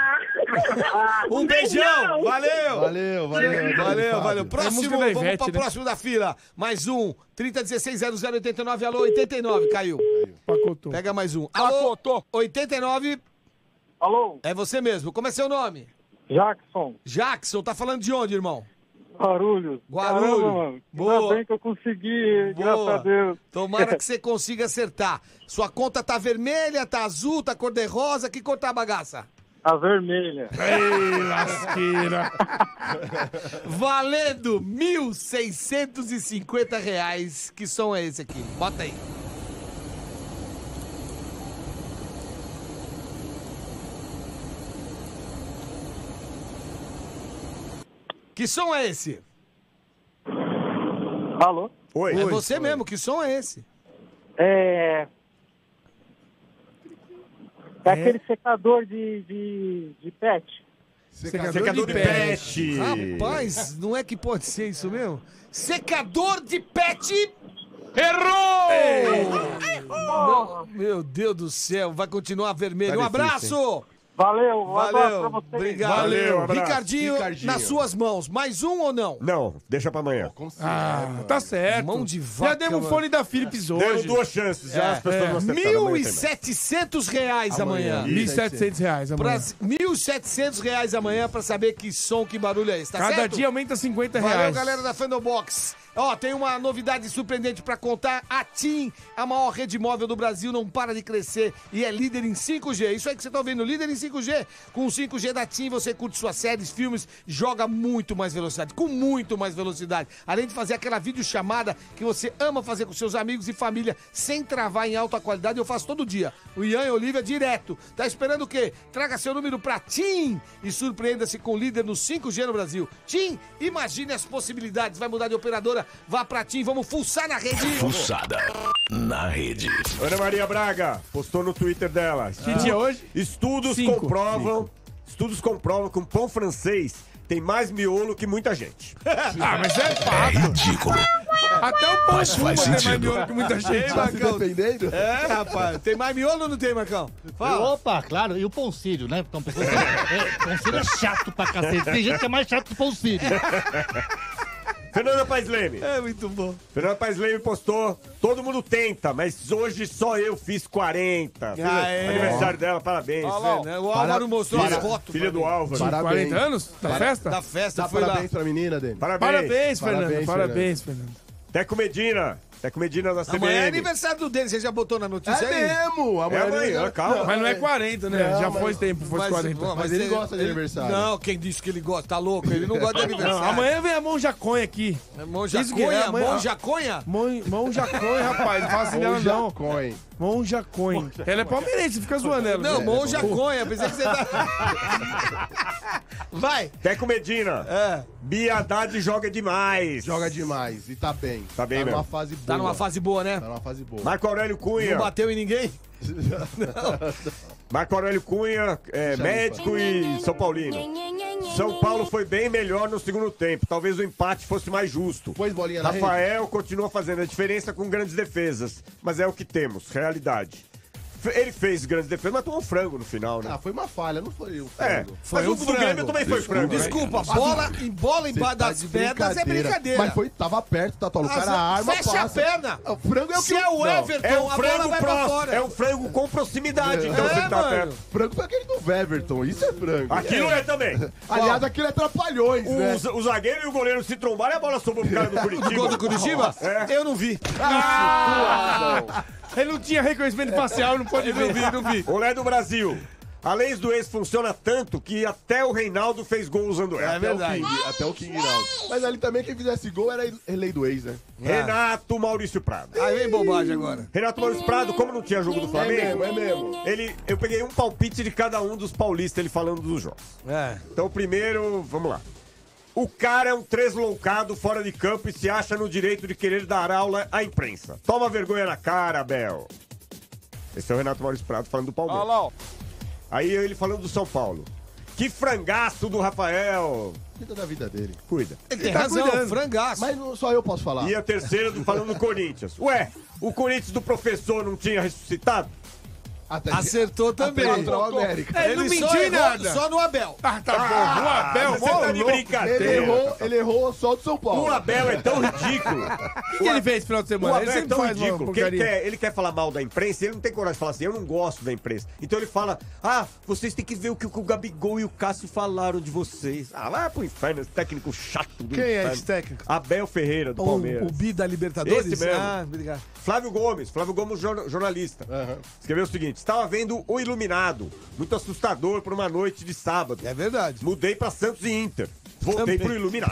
Um beijão! Valeu! Valeu. Valeu. Próximo, música da vamos Ivete, pra né? próximo da fila. Mais um. 3016-0089. Alô, 89. Caiu. Pacotou. Pega mais um. Alô, 89. Alô, É você mesmo. Como é seu nome? Jackson, Jackson. Tá falando de onde, irmão? Guarulhos. Guarulhos. Caramba, mano. Boa. Ainda bem que eu consegui, graças Boa. a Deus. Tomara que você consiga acertar. Sua conta tá vermelha, tá azul, tá cor-de-rosa. Que cor tá a bagaça? A vermelha. Ei, lasqueira. Valendo R$1.650. Que som é esse aqui? Bota aí. Que som é esse? Alô? Oi. É você mesmo, que som é esse? É aquele secador de pet. Secador de pet. Rapaz, não é que pode ser isso mesmo? Secador de pet! Errou! Não, meu Deus do céu, vai continuar vermelho. Um abraço! Valeu, um abraço pra Valeu, vocês. obrigado. Valeu, abraço. Ricardinho, Ricardinho. nas suas mãos. Mais um ou não? Não, deixa pra amanhã. Tá certo. Mão de vaca, Já demos mano. fone da Philips Deu hoje. 2 chances já, as pessoas não acertaram. Amanhã tem mais. R$1.700 amanhã. R$1.700 amanhã. R$1.700 amanhã pra saber que som, que barulho é esse, tá Cada certo? dia aumenta R$50. Valeu, galera da Fandom Box. Ó, tem uma novidade surpreendente pra contar. A TIM, a maior rede móvel do Brasil, não para de crescer e é líder em 5G. Isso aí que você tá ouvindo, líder em 5G. Com o 5G da TIM, você curte suas séries, filmes, joga muito mais velocidade, com muito mais velocidade. Além de fazer aquela videochamada que você ama fazer com seus amigos e família, sem travar em alta qualidade, eu faço todo dia. O Ian e a Olivia direto. Tá esperando o quê? Traga seu número pra TIM e surpreenda-se com o líder no 5G no Brasil. TIM, imagine as possibilidades. Vai mudar de operadora, vá pra TIM, vamos fuçar na rede. Fuçada na rede. Ana Maria Braga postou no Twitter dela. Que dia hoje? Estudos 5. comprovam que um pão francês tem mais miolo que muita gente. Ah, mas é É fato. ridículo. Até o pão Mas fuma faz tem mais sentido. miolo que muita gente. Tá se Marcão. defendendo? É, rapaz. Tem mais miolo ou não tem, Marcão? Fala. Opa, claro, e o pãocilho, né? Então, pessoal, pãocilho é chato pra cacete. Tem gente que é mais chato que o pãocilho. Fernanda Paes Leme. É muito bom. Fernanda Paes Leme postou, todo mundo tenta, mas hoje só eu fiz 40. Aniversário dela, parabéns. O Álvaro mostrou as fotos. Filha do Álvaro. Parabéns. 40 anos? Da festa? Da festa, Dá foi lá. parabéns pra menina, Dani. Parabéns, Fernando. Parabéns, Parabéns, Fernando. Teco Medina. Teco Medina da CBN. Amanhã é aniversário do Denis, você já botou na notícia É aí? mesmo! É amanhã, calma. Mas não é 40, né? Não, Já mas- foi tempo, foi 40. Mas ele gosta de aniversário. Não, quem disse que ele gosta? Tá louco? Ele não gosta de aniversário. Não, amanhã vem a mão jaconha aqui. Monja Isso que é, Conha? amanhã- Monja Conha? Mão jaconha, rapaz. Não fala assim dela, não. Coin. Mão jaconha. Ela é palmeirense, fica zoando ela. Não, Monja Conha. Pensei que você tá... Vai. Teco Medina. É. Bia Haddad joga demais. Joga demais e tá bem. Tá bem numa mesmo. fase boa. Tá numa fase boa, né? Tá numa fase boa. Marco Aurélio Cunha. Não bateu em ninguém? Marco Aurélio Cunha, médico e São Paulino. São Paulo foi bem melhor no segundo tempo. Talvez o empate fosse mais justo. Pôs bolinha na rede. Rafael continua fazendo a diferença com grandes defesas. Mas é o que temos, realidade. Ele fez grandes defesas, mas tomou um frango no final, né? Ah, foi uma falha, não foi o É, frango. mas o do Grêmio também foi frango. Desculpa, bola embaixo das pernas é brincadeira. Mas foi, tava perto, Tatola. O cara arma, fecha passa. a perna. O frango é o que... Se é o Não. Everton, É um a bola frango vai pra fora. é um frango com proximidade, então você tá mano. perto. Frango foi aquele do Everton, isso é frango. Aquilo é também. Aliás, aquilo é trapalhões, né? O zagueiro e o goleiro se trombaram e a bola sobrou pro cara do Curitiba. O gol do Curitiba? É. Eu não vi. Ele não tinha reconhecimento facial, não pode ver. Não vi. Olé do Brasil. A lei do ex funciona tanto que até o Reinaldo fez gol usando ela. É verdade. Até o King Naldo. Mas ali também quem fizesse gol era lei do ex, né? Renato Maurício Prado. Aí vem bobagem agora. Renato Maurício Prado, como não tinha jogo do Flamengo, É mesmo. eu peguei um palpite de cada um dos paulistas, ele falando dos jogos. É. Então, o primeiro, vamos lá. O cara é um tresloucado fora de campo e se acha no direito de querer dar aula à imprensa. Toma vergonha na cara, Abel. Esse é o Renato Maurício Prado falando do Palmeiras. Olha lá, ó. Aí ele falando do São Paulo. Que frangaço do Rafael. Cuida da vida dele. Cuida. Ele tem razão, frangaço. Mas só eu posso falar. E a terceira falando do Corinthians. Ué, o Corinthians do professor não tinha ressuscitado? Até Acertou também. contra o América. Ele não mentiu só em errou nada. Só no Abel. Ah, tá bom. O Abel, Você tá de brincadeira. Ele errou só do São Paulo. O Abel é tão ridículo. O que ele fez no final de O semana? Ele Abel é sempre tão faz uma ridículo que porcaria. ele quer falar mal da imprensa e ele não tem coragem de falar assim, eu não gosto da imprensa. Então ele fala, vocês têm que ver o que o Gabigol e o Cássio falaram de vocês. Vai pro inferno, esse técnico chato do Quem é inferno. esse técnico? Abel Ferreira, do Palmeiras. O Bi da Libertadores? Esse mesmo. Ah, obrigado. Flávio Gomes, jornalista. Escreveu o seguinte, estava vendo O Iluminado, muito assustador por uma noite de sábado. É verdade. Mudei pra Santos e Inter. Voltei pro Iluminado.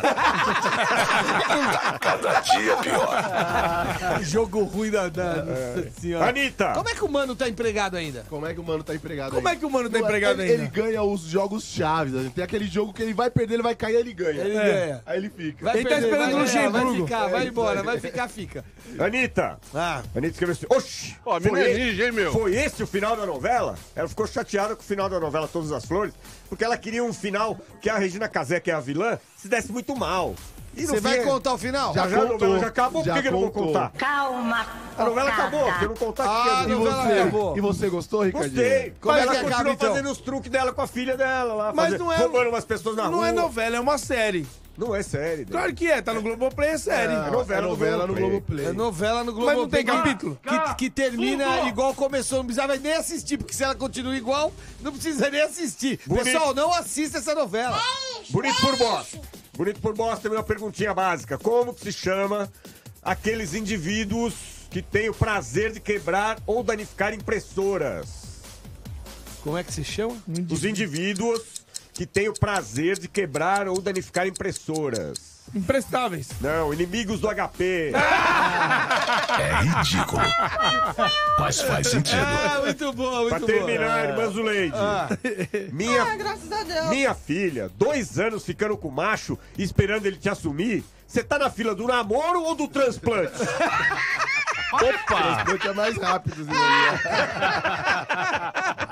Cada dia pior. Jogo ruim Nossa senhora. Anitta. Como é que o Mano tá empregado ainda? Como é que o Mano tá empregado Como aí? é que o Mano tá empregado ele, ainda? Ele ganha os jogos chaves. Né? Tem aquele jogo que ele vai perder, ele vai cair, ele ganha. Ele ganha. Aí ele fica. Vai Ele tá perder, esperando vai o ganhar, Luxemburgo. Vai ficar, vai embora, vai ficar, fica. Anitta. Anitta escreveu assim, oxi. Pô, mina é ninja, hein, meu? Foi esse o final da novela? Ela ficou chateada com o final da novela Todas as Flores, porque ela queria um final que a Regina Casé, que é a vilã, se desse muito mal. E no Você vai fim, contar o final? Já a novela já acabou, por que eu não vou contar? Calma. A novela acabou, porque eu não contar Ah, que a novela acabou. E você gostou, Ricardinho? Gostei. Como é ela que continua acaba, então? fazendo os truques dela com a filha dela lá, Mas não é- roubando umas pessoas na Não rua. é novela, é uma série. Não é série. Claro que é, tá no Globoplay, é série. É novela no Globoplay. É novela no Globo. Mas não tem capítulo? Que termina igual começou. Não precisava nem assistir, porque se ela continua igual, não precisa nem assistir. Bonito. Pessoal, não assista essa novela. Bonito por bosta. Bonito por bosta também uma perguntinha básica. Como que se chama aqueles indivíduos que têm o prazer de quebrar ou danificar impressoras? Como é que se chama? Os indivíduos que têm o prazer de quebrar ou danificar impressoras. Imprestáveis. Não, inimigos do HP. É ridículo. Mas faz sentido. Ah, muito bom, muito Pra bom. terminar, irmã Zuleide. graças a Deus. Minha filha, 2 anos ficando com macho e esperando ele te assumir. Você tá na fila do namoro ou do transplante? Opa! O transplante é mais rápido, Zé.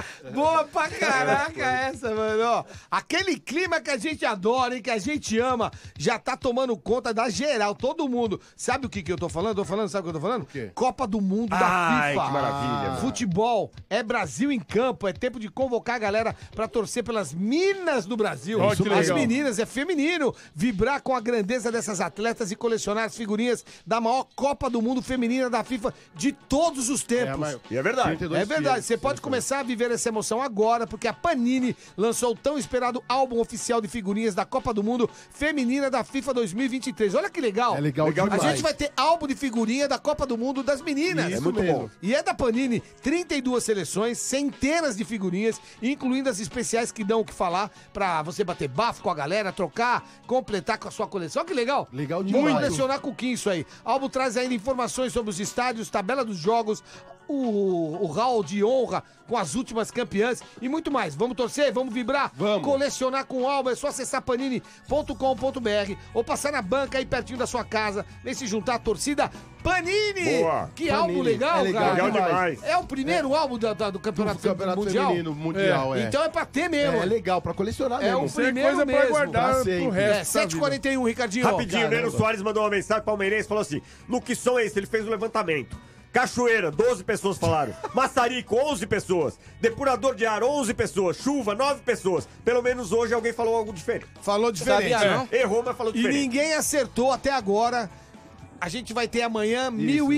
Boa pra caraca essa, mano. Ó, aquele clima que a gente adora, hein, que a gente ama, já tá tomando conta da geral, todo mundo. Sabe o que eu tô falando? Sabe o que eu tô falando? Copa do Mundo da FIFA. Que maravilha. Futebol é Brasil em campo, é tempo de convocar a galera pra torcer pelas minas do Brasil. Oh, que As legal. meninas, é feminino. Vibrar com a grandeza dessas atletas e colecionar as figurinhas da maior Copa do Mundo feminina da FIFA de todos os tempos. E é verdade. É verdade, você pode começar a viver essa emoção agora, porque a Panini lançou o tão esperado álbum oficial de figurinhas da Copa do Mundo Feminina da FIFA 2023. Olha que legal. É legal A demais. gente vai ter álbum de figurinha da Copa do Mundo das meninas. Isso muito mesmo. bom. E é da Panini, 32 seleções, centenas de figurinhas, incluindo as especiais que dão o que falar pra você bater bafo com a galera, trocar, completar com a sua coleção. Olha que legal. Legal Muito demais. impressionar com o Kim isso aí. O álbum traz ainda informações sobre os estádios, tabela dos jogos, o hall de honra com as últimas campeãs e muito mais. Vamos torcer? Vamos vibrar? Vamos. Colecionar com o álbum é só acessar panini.com.br ou passar na banca aí pertinho da sua casa. Vem se juntar à torcida Panini. Boa. Que Panini. álbum legal, É legal cara. Legal demais. É o primeiro álbum do Campeonato, Do Campeonato Mundial? Feminino Mundial, é. Então é pra ter mesmo. É legal, pra colecionar É mesmo. o Isso é primeiro coisa pra mesmo. guardar Pra pro sempre. resto. É, da vida. 7h41, Ricardinho. Rapidinho, o Neno Caramba. Soares mandou uma mensagem pro Palmeirense e falou assim: no que som é esse? Ele fez um levantamento. Cachoeira, 12 pessoas falaram. Maçarico, 11 pessoas. Depurador de ar, 11 pessoas. Chuva, 9 pessoas. Pelo menos hoje alguém falou algo diferente. Falou diferente. Sabia, não? Errou, mas falou E diferente. ninguém acertou até agora. A gente vai ter amanhã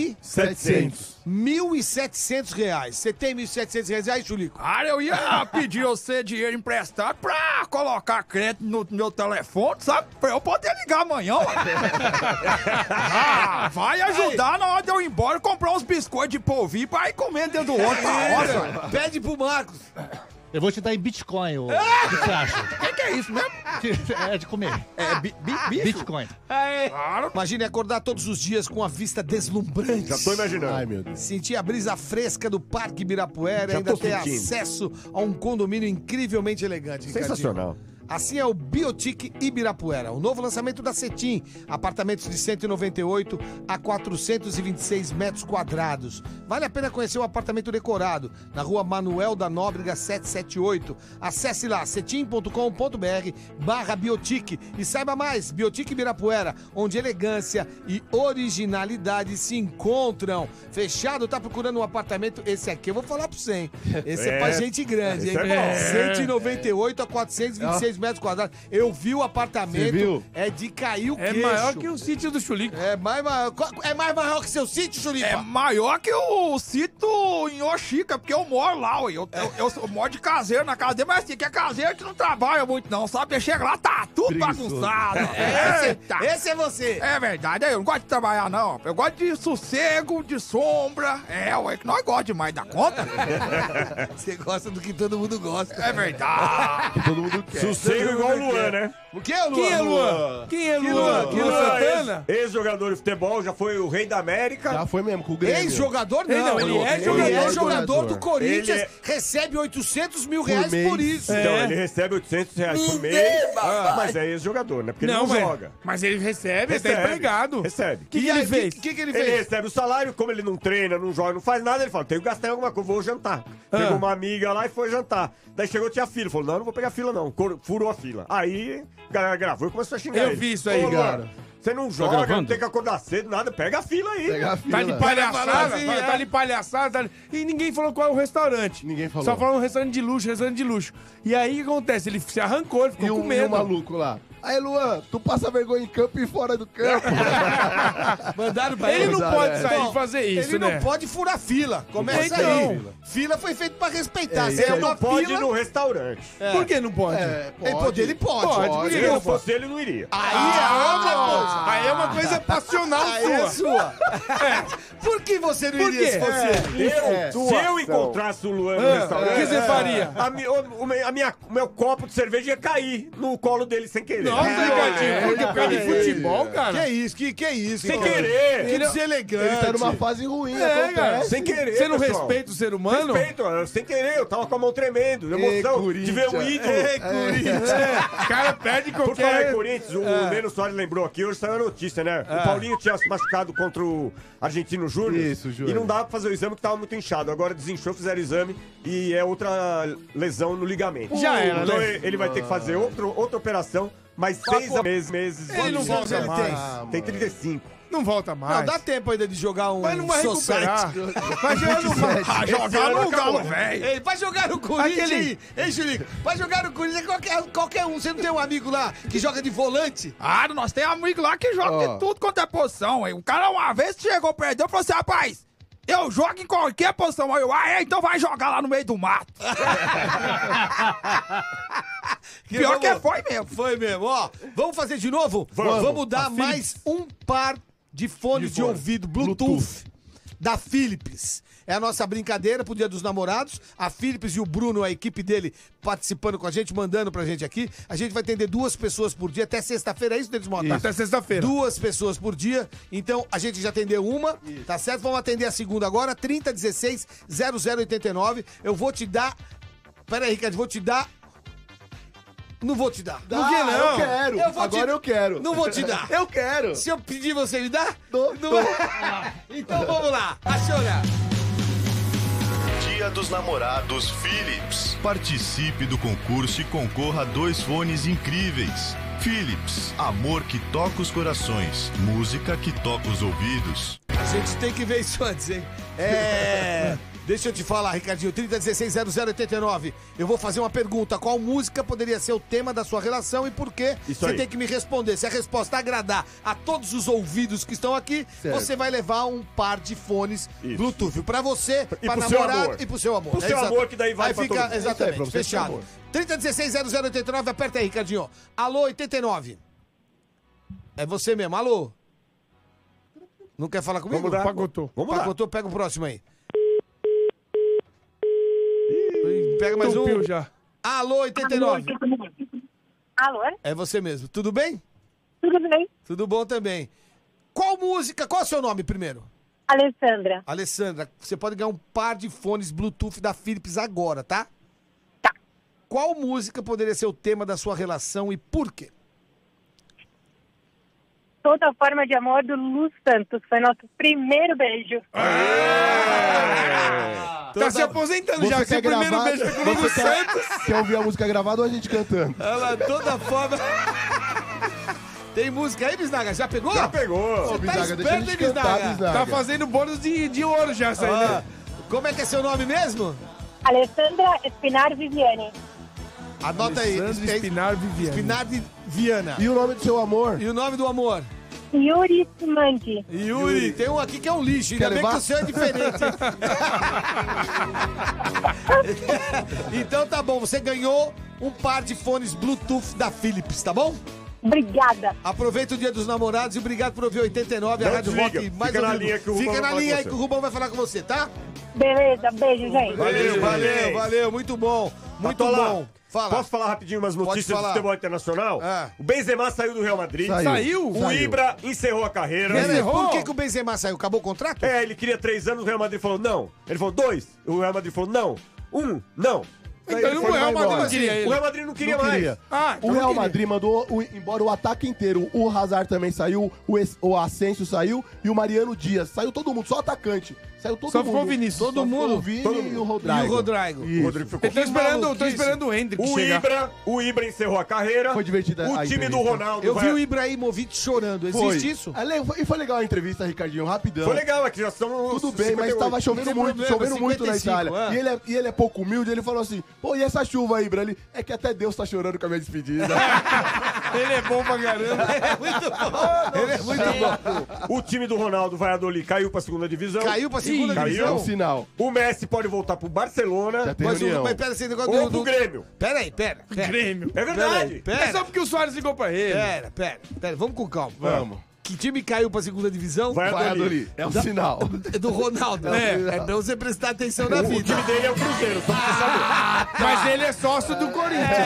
1.700 reais. Você tem 1.700 reais aí, Chulico? Cara, eu ia pedir você dinheiro emprestado pra colocar crédito no meu telefone, sabe? Pra eu poder ligar amanhã. Vai ajudar na hora de eu ir embora e comprar uns biscoitos de polvilho pra ir comer dentro do outro. Nossa. Pede pro Marcos. Eu vou te dar em Bitcoin, o que você acha? O que é isso mesmo? É de comer. É bicho? Bitcoin. Imagine acordar todos os dias com a vista deslumbrante. Já tô imaginando. Ai, meu Deus. Sentir a brisa fresca do Parque Ibirapuera e Já ainda tô ter sentindo. acesso a um condomínio incrivelmente elegante. Ricardinho. Sensacional. Assim é o Biotic Ibirapuera, o novo lançamento da Cetim. Apartamentos de 198 a 426 metros quadrados. Vale a pena conhecer o apartamento decorado, na rua Manuel da Nóbrega 778. Acesse lá, cetim.com.br/Biotic e saiba mais, Biotic Ibirapuera, onde elegância e originalidade se encontram. Fechado, tá procurando um apartamento? Esse aqui eu vou falar pra você, hein? Esse é pra gente grande, hein? Esse é bom. 198 a 426 metros quadrados. Eu vi o apartamento. Você viu? É de cair o É queixo. maior que o sítio do Chulico. É mais maior. É mais maior que seu sítio, Chulipa? É maior que o sítio em Oxica, porque eu moro lá, ué. Eu moro de caseiro na casa dele, mas assim, que é caseiro que não trabalha muito não, sabe? Eu chego lá, tá tudo bagunçado. Esse é você. É verdade, eu não gosto de trabalhar não. Eu gosto de sossego, de sombra. Ué, que nós gostamos demais da conta. Você gosta do que todo mundo gosta. É verdade. Todo mundo quer. Sossego igual o Luan, né? O que é, Luan? Quem é Luan? Quem é Luan? Luan? Luan Santana? Ex-jogador de futebol, já foi o rei da América. Já foi mesmo, com o Grêmio. Ex-jogador não. Não, ele é Ele é jogador. jogador do Corinthians, Ele é- recebe 800 mil reais mês. por isso. Então, É. ele recebe 800 reais por mês. Mas é ex-jogador, né? Porque ele não mas, joga. mas ele recebe, ele tá Recebe, empregado. recebe. O que E ele aí, fez? O que ele Ele fez? recebe o salário, como ele não treina, não joga, não faz nada, ele fala, tenho que gastar em alguma coisa, vou jantar. Pegou uma amiga lá e foi jantar. Daí chegou, tinha fila, falou, não vou pegar fila não. Furou a fila. Aí, a galera gravou e começou a xingar Eu ele. vi isso aí, Ô, cara. Luan, você não joga, não gravando? tem que acordar cedo, nada, pega a fila aí. Pega a meu. fila. Tá de palhaçada, tá de palhaçada. Tá de... E ninguém falou qual é o restaurante. Ninguém falou. Só falou um restaurante de luxo, restaurante de luxo. E aí o que acontece? Ele se arrancou, ele ficou E com o medo. maluco lá. Aí, Luan, tu passa vergonha em campo e fora do campo. Mandaram pra Ele não pode é. sair Bom, e fazer isso, ele né? não pode furar fila. Começa Então. aí. Fila foi feito pra respeitar. Se Ele é uma não pode fila, ir no restaurante. Por que não pode? É, ele pode. Pode, Se não fosse ele, não iria. Aí é outra coisa. Aí é uma coisa passional Aí é sua. sua. Por que você não Por iria quê? se fosse? Se eu encontrasse o Luan no Ah, restaurante, o que você faria? o meu copo de cerveja ia cair no colo dele sem querer. Nossa, Ricardinho, porque perde futebol, cara. Que isso, que isso? Sem cara? querer. Que deselegante. Ele tá numa fase ruim, Cara, sem querer, Você não pessoal. respeita o ser humano? Respeito, sem querer, eu tava com a mão tremendo, de emoção, de ver um ídolo. Corinthians. O cara perde Por falar em qualquer... Corinthians, o Neno Soares lembrou aqui, hoje saiu a notícia, né? O Paulinho tinha se machucado contra o Argentino Júnior. Isso, Júnior. E não dava pra fazer o exame que tava muito inchado. Agora desinchou, fizeram o exame e é outra lesão no ligamento. Já era, então né? ele vai ter que fazer outra operação, mais 6 meses. Ele não volta ele mais. Tem 35. Não volta mais. Não, dá tempo ainda de jogar um Mas não vai recuperar. Vai jogar no Galo, velho. Ei, vai jogar no Corinthians, Aquele- hein, Julinho? Vai jogar no Corinthians qualquer um. Você não tem um amigo lá que joga de volante? Ah, nós temos amigo lá que joga de tudo quanto é posição, hein? Um cara uma vez chegou, perdeu e falou assim, rapaz, eu jogo em qualquer posição. Aí eu, então vai jogar lá no meio do mato. Pior que foi mesmo. Foi mesmo, ó. Vamos fazer de novo? Vamos dar mais um par de fones de ouvido Bluetooth da Philips. É a nossa brincadeira pro Dia dos Namorados. A Philips e o Bruno, a equipe dele, participando com a gente, mandando pra gente aqui. A gente vai atender 2 pessoas por dia até sexta-feira. É isso, Denis Mota? Até sexta-feira. 2 pessoas por dia. Então, a gente já atendeu uma, tá certo? Vamos atender a segunda agora, 3016-0089. Eu vou te dar... Pera aí, Ricardo, vou te dar... Não vou te dar. Por que não? Eu quero. Agora eu quero. Não vou te dar. Eu quero. Se eu pedir, você me dá? Tô. Então vamos lá. Aciona. Dia dos Namorados Philips. Participe do concurso e concorra a 2 fones incríveis. Philips, amor que toca os corações, música que toca os ouvidos. A gente tem que ver isso antes, hein? Deixa eu te falar, Ricardinho, 3016-0089. Eu vou fazer uma pergunta. Qual música poderia ser o tema da sua relação e por quê? Isso Você aí. tem que me responder. Se a resposta agradar a todos os ouvidos que estão aqui, você vai levar um par de fones Isso. Bluetooth. Pra você, E pra pro seu namorado amor. e pro seu amor. Pro seu amor, que daí vai Aí pra fica, todo mundo. exatamente, Pra você, fechado. seu amor. 3016-0089, aperta aí, Ricardinho. Alô, 89. É você mesmo, alô? Não quer falar comigo? Vamos dar. Pagotou. Vamos lá. Pagotou, pega o próximo aí. Pega mais um. Tupiu já. Alô, 89. Alô? É você mesmo. Tudo bem? Tudo bem? Tudo bom também. Qual música? Qual é o seu nome primeiro? Alessandra. Alessandra, você pode ganhar um par de fones Bluetooth da Philips agora, tá? Tá. Qual música poderia ser o tema da sua relação e por quê? Toda forma de amor do Lu Santos. Foi nosso primeiro beijo. Tá se aposentando já. Seu primeiro beijo foi com o Lulu Santos. Quer ouvir a música gravada ou a gente cantando? Ela toda forma... Tem música aí, Bisnaga? Já pegou? Já pegou. Ô, Bisaga, deixa a esperto, gente hein, cantar, Bisaga? Bisaga. Tá fazendo bônus de ouro já, essa aí, né? Como é que é seu nome mesmo? Alessandra Espinar Viviane. Anota aí. Alessandra Espinar Viviane. Espinar Viana. E o nome do seu amor? E o nome do amor? Yuri Simandi. Yuri. Tem um aqui que é um lixo. Ainda Quer bem levar? que o seu é diferente. Então tá bom, você ganhou um par de fones Bluetooth da Philips, tá bom? Obrigada. Aproveita o Dia dos Namorados e obrigado por ouvir 89, a Não Rádio desliga. Rock mais Fica na ouvido. linha que o Rubão Fica vai na falar linha com aí você. que o Rubão vai falar com você, tá? Beleza, beijo, gente. Valeu, muito bom. Muito Patola, bom. Fala. Posso falar rapidinho umas notícias do falar. futebol internacional? É. O Benzema saiu do Real Madrid. Saiu? O Ibra encerrou a carreira. Pera aí, Errou? por que o Benzema saiu? Acabou o contrato? É, ele queria 3 anos, o Real Madrid falou não. Ele falou 2. O Real Madrid falou não. 1, não. Então Daí ele o foi Real Madrid embora. não queria ele. O Real Madrid não queria Não mais. queria. Ah, então O Real não queria. Madrid mandou embora o ataque inteiro. O Hazard também saiu, o Asensio saiu e o Mariano Dias. Saiu todo mundo, só o atacante. Saiu todo Só mundo. ficou o Vinícius. Só Todo ficou mundo. o Vini Todo e mundo. o Rodrigo. E o Rodrigo. O Rodrigo ficou. Eu tô esperando o Hendrick chegar. O Ibra encerrou a carreira. Foi divertida O a time do entrevista. Ronaldo Eu vai... vi o Ibrahimovic chorando. Foi. Existe isso? E foi legal a entrevista, Ricardinho, rapidão. Foi legal, aqui já são Tudo bem, mas 58. tava chovendo Não tem muito, problema, chovendo muito na 55, Itália. E ele é pouco humilde, ele falou assim, pô, e essa chuva aí, Ibra? É que até Deus tá chorando com a minha despedida. Ele é bom pra caramba. Ele é muito bom. O time do Ronaldo Valladolid caiu pra segunda divisão. Caiu pra segunda Caiu. É divisão? um sinal. O Messi pode voltar pro Barcelona. Já tem Mas, reunião. mas pera, esse negócio Ou pro Grêmio. Pera aí, pera. Grêmio. É verdade. É só porque o Soares ligou pra ele. Pera. Vamos com calma. Vamos. Que time caiu pra segunda divisão? Valladolid. É um sinal. Do Ronaldo. É pra você prestar atenção na O vida. time dele é o Cruzeiro, só pra você saber. Mas ele é sócio do Corinthians.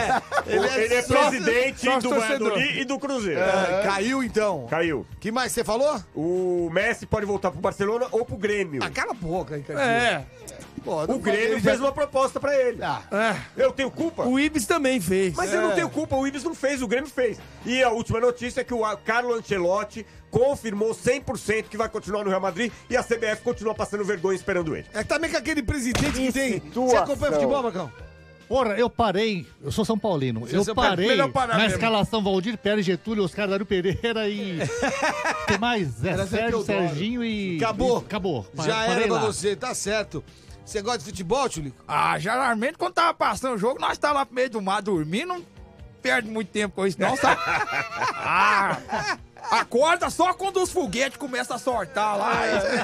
Ele é presidente do Valladolid e do Cruzeiro. Caiu então. Caiu. Que mais você falou? O Messi pode voltar pro Barcelona ou pro Grêmio. Cala a boca, Ricardinho. O Grêmio fez uma proposta pra ele. Eu tenho culpa? O Ibis também fez. Mas eu não tenho culpa, o Ibis não fez, o Grêmio fez. E a última notícia é que o Carlo Ancelotti confirmou 100% que vai continuar no Real Madrid e a CBF continua passando vergonha esperando ele. É também com aquele presidente que tem. Você acompanha futebol, Marcão? Porra, eu parei, eu sou São Paulino, eu parei na escalação Valdir Pérez, Getúlio, Oscar Dário Pereira e... Tem mais? Sérgio, Serginho e... Acabou. Já era pra você, tá certo. Você gosta de futebol, Tchulico? Geralmente quando tava passando o jogo, nós tá lá pro meio do mar dormindo, não perde muito tempo com isso não, sabe? Acorda só quando os foguetes começam a sortar lá.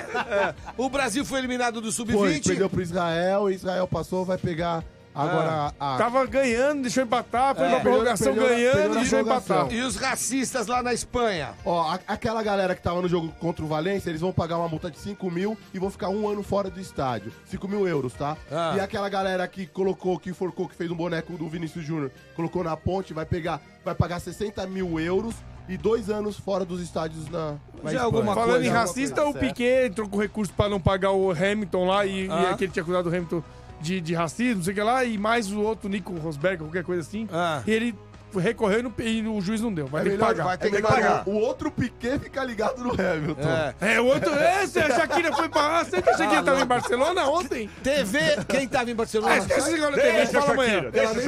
O Brasil foi eliminado do Sub-20. Perdeu pro Israel, Israel passou, vai pegar agora Tava ganhando, deixou empatar, foi pra prorrogação ganhando, deixou empatar. E os racistas lá na Espanha? Ó, aquela galera que tava no jogo contra o Valência, eles vão pagar uma multa de 5 mil e vão ficar 1 ano fora do estádio. 5 mil euros, tá? E aquela galera que colocou, que enforcou, que fez um boneco do Vinícius Júnior, colocou na ponte, vai pagar 60 mil euros e 2 anos fora dos estádios na Espanha. Falando em racista, o Piquet entrou com recurso pra não pagar o Hamilton lá e aquele tinha acusado o Hamilton de racismo, não sei o que lá, e mais o outro, Nico Rosberg, qualquer coisa assim. E ele recorreu e o juiz não deu. Vai ter que pagar. Vai ter que pagar. O outro Piquet fica ligado no Hamilton. O outro... a Shakira foi pra... Você que a Shakira tava em Barcelona ontem? TV... Quem tava em Barcelona? Esquece agora da TV, fala amanhã.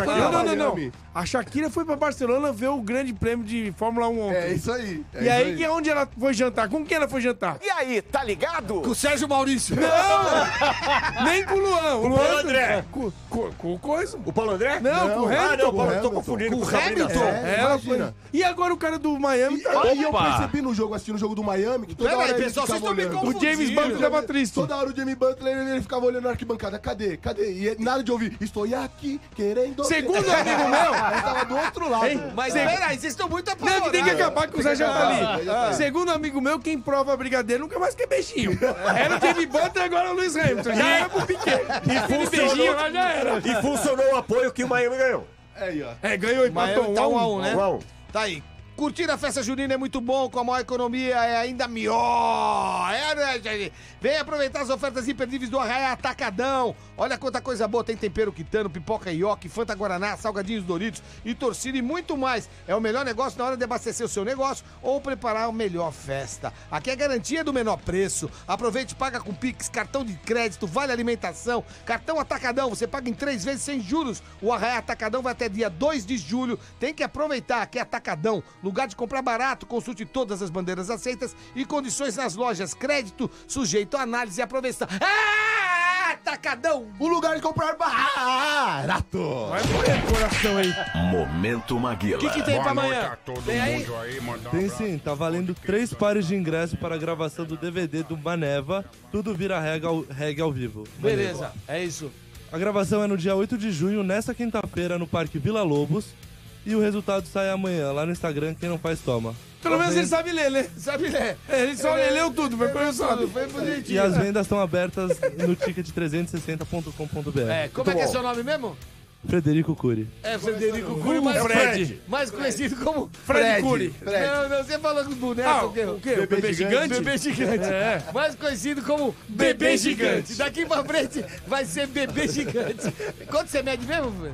Não. A Shakira foi pra Barcelona ver o grande prêmio de Fórmula 1 ontem. É isso aí. E aí, que é onde ela foi jantar? Com quem ela foi jantar? E aí, tá ligado? Com o Sérgio Maurício. Não! Nem com o Luan. O Paulo André. Com o coisa. O Paulo André? Não, com o Hamilton. Eu tô confundindo com o Hamilton. Ela foi. E agora o cara do Miami tá... E eu percebi no jogo, assistindo o jogo do Miami, que toda hora ele pessoal, vocês ficava estão me olhando. O James Butler tava triste. Toda hora o James Butler, ele ficava olhando na arquibancada. Cadê? E nada de ouvir. Estou aqui querendo... Segundo amigo meu... Ele tava do outro lado. Mas peraí, vocês estão muito apavorados. Não, que tem que acabar com o Zé já tá ali. Segundo amigo meu, quem prova brigadeiro nunca mais quer beijinho. Era o James Butler, agora é o Lewis Hamilton. Já era pro Piquet. E beijinho lá já era. E funcionou o apoio que o Miami ganhou. Ganhou e empatou 1-1, né? Tá aí. Curtir a festa junina é muito bom, com a maior economia é ainda melhor. Né, gente? Vem aproveitar as ofertas imperdíveis do Arraiá Atacadão. Olha quanta coisa boa, tem tempero quitano, pipoca ioki, Fanta Guaraná, salgadinhos Doritos e torcida e muito mais. É o melhor negócio na hora de abastecer o seu negócio ou preparar a melhor festa. Aqui é garantia do menor preço. Aproveite e paga com Pix, cartão de crédito, vale alimentação, cartão Atacadão. Você paga em 3 vezes sem juros. O Arraiá Atacadão vai até dia 2 de julho. Tem que aproveitar, aqui é Atacadão. Lugar de comprar barato, consulte todas as bandeiras aceitas e condições nas lojas. Crédito sujeito a análise e aprovação. Atacadão! O lugar de comprar barato! Vai morrer o coração aí. Momento Maguila. O que tem pra amanhã? Tem aí? Tem sim, tá valendo 3 pares de ingresso para a gravação do DVD do Maneva, Tudo Vira Reggae ao Vivo. Beleza, é isso. A gravação é no dia 8 de junho, nesta quinta-feira, no Parque Vila Lobos. E o resultado sai amanhã, lá no Instagram, quem não faz toma. Pelo menos ele sabe ler, né? Sabe ler. Ele só leu tudo, mas pelo sabe. E as vendas estão abertas no ticket360.com.br. Como é que é seu nome mesmo? Frederico Cury. É Frederico Cury, mas Fred. Mais conhecido como Fred Cury. Não, você falou com os bonecos. O quê? Bebê gigante? Bebê gigante. Mais conhecido como Bebê Gigante. Daqui pra frente vai ser Bebê Gigante. Quanto você mede mesmo, Fred?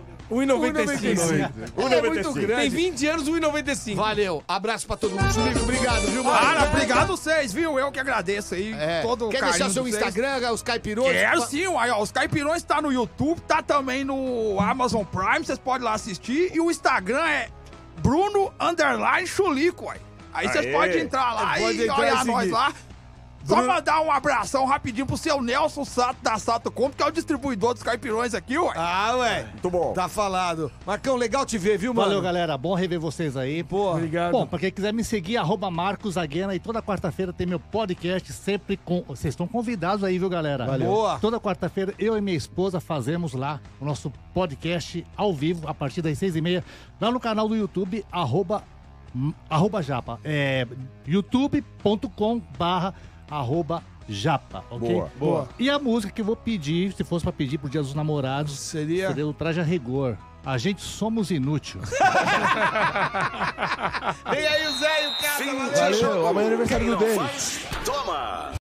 1,95. É muito grande. Tem 20 anos, 1,95. Valeu. Abraço pra todo mundo. Chulico, obrigado, viu, mano? Cara, obrigado vocês, viu? Eu que agradeço aí. Todo o Quer carinho deixar seu de vocês. Instagram, os Caipirões? Quero sim, uai, ó, os Caipirões tá no YouTube, tá também no Amazon Prime, vocês podem lá assistir. E o Instagram é Bruno_Chulico, uai. Aí vocês podem entrar lá e olhar nós lá. Só mandar um abração rapidinho pro seu Nelson Sato da Sato Compra, que é o distribuidor dos Caipirões aqui, ué. Ué. Muito bom. Tá falado. Marcão, legal te ver, viu, mano? Valeu, galera. Bom rever vocês aí. Pô, obrigado. Bom, pra quem quiser me seguir, @Marcos Aguena. E toda quarta-feira tem meu podcast, sempre com... Vocês estão convidados aí, viu, galera? Valeu. Boa. Toda quarta-feira, eu e minha esposa fazemos lá o nosso podcast ao vivo, a partir das 6h30, lá no canal do YouTube, @Japa. É youtube.com/@Japa, ok? Boa. E a música que eu vou pedir, se fosse pra pedir pro Dia dos Namorados, seria o Traje a Rigor. A gente somos inútil. Vem aí o Zé e o Casa, Valeu, amanhã é aniversário do Denis. Toma!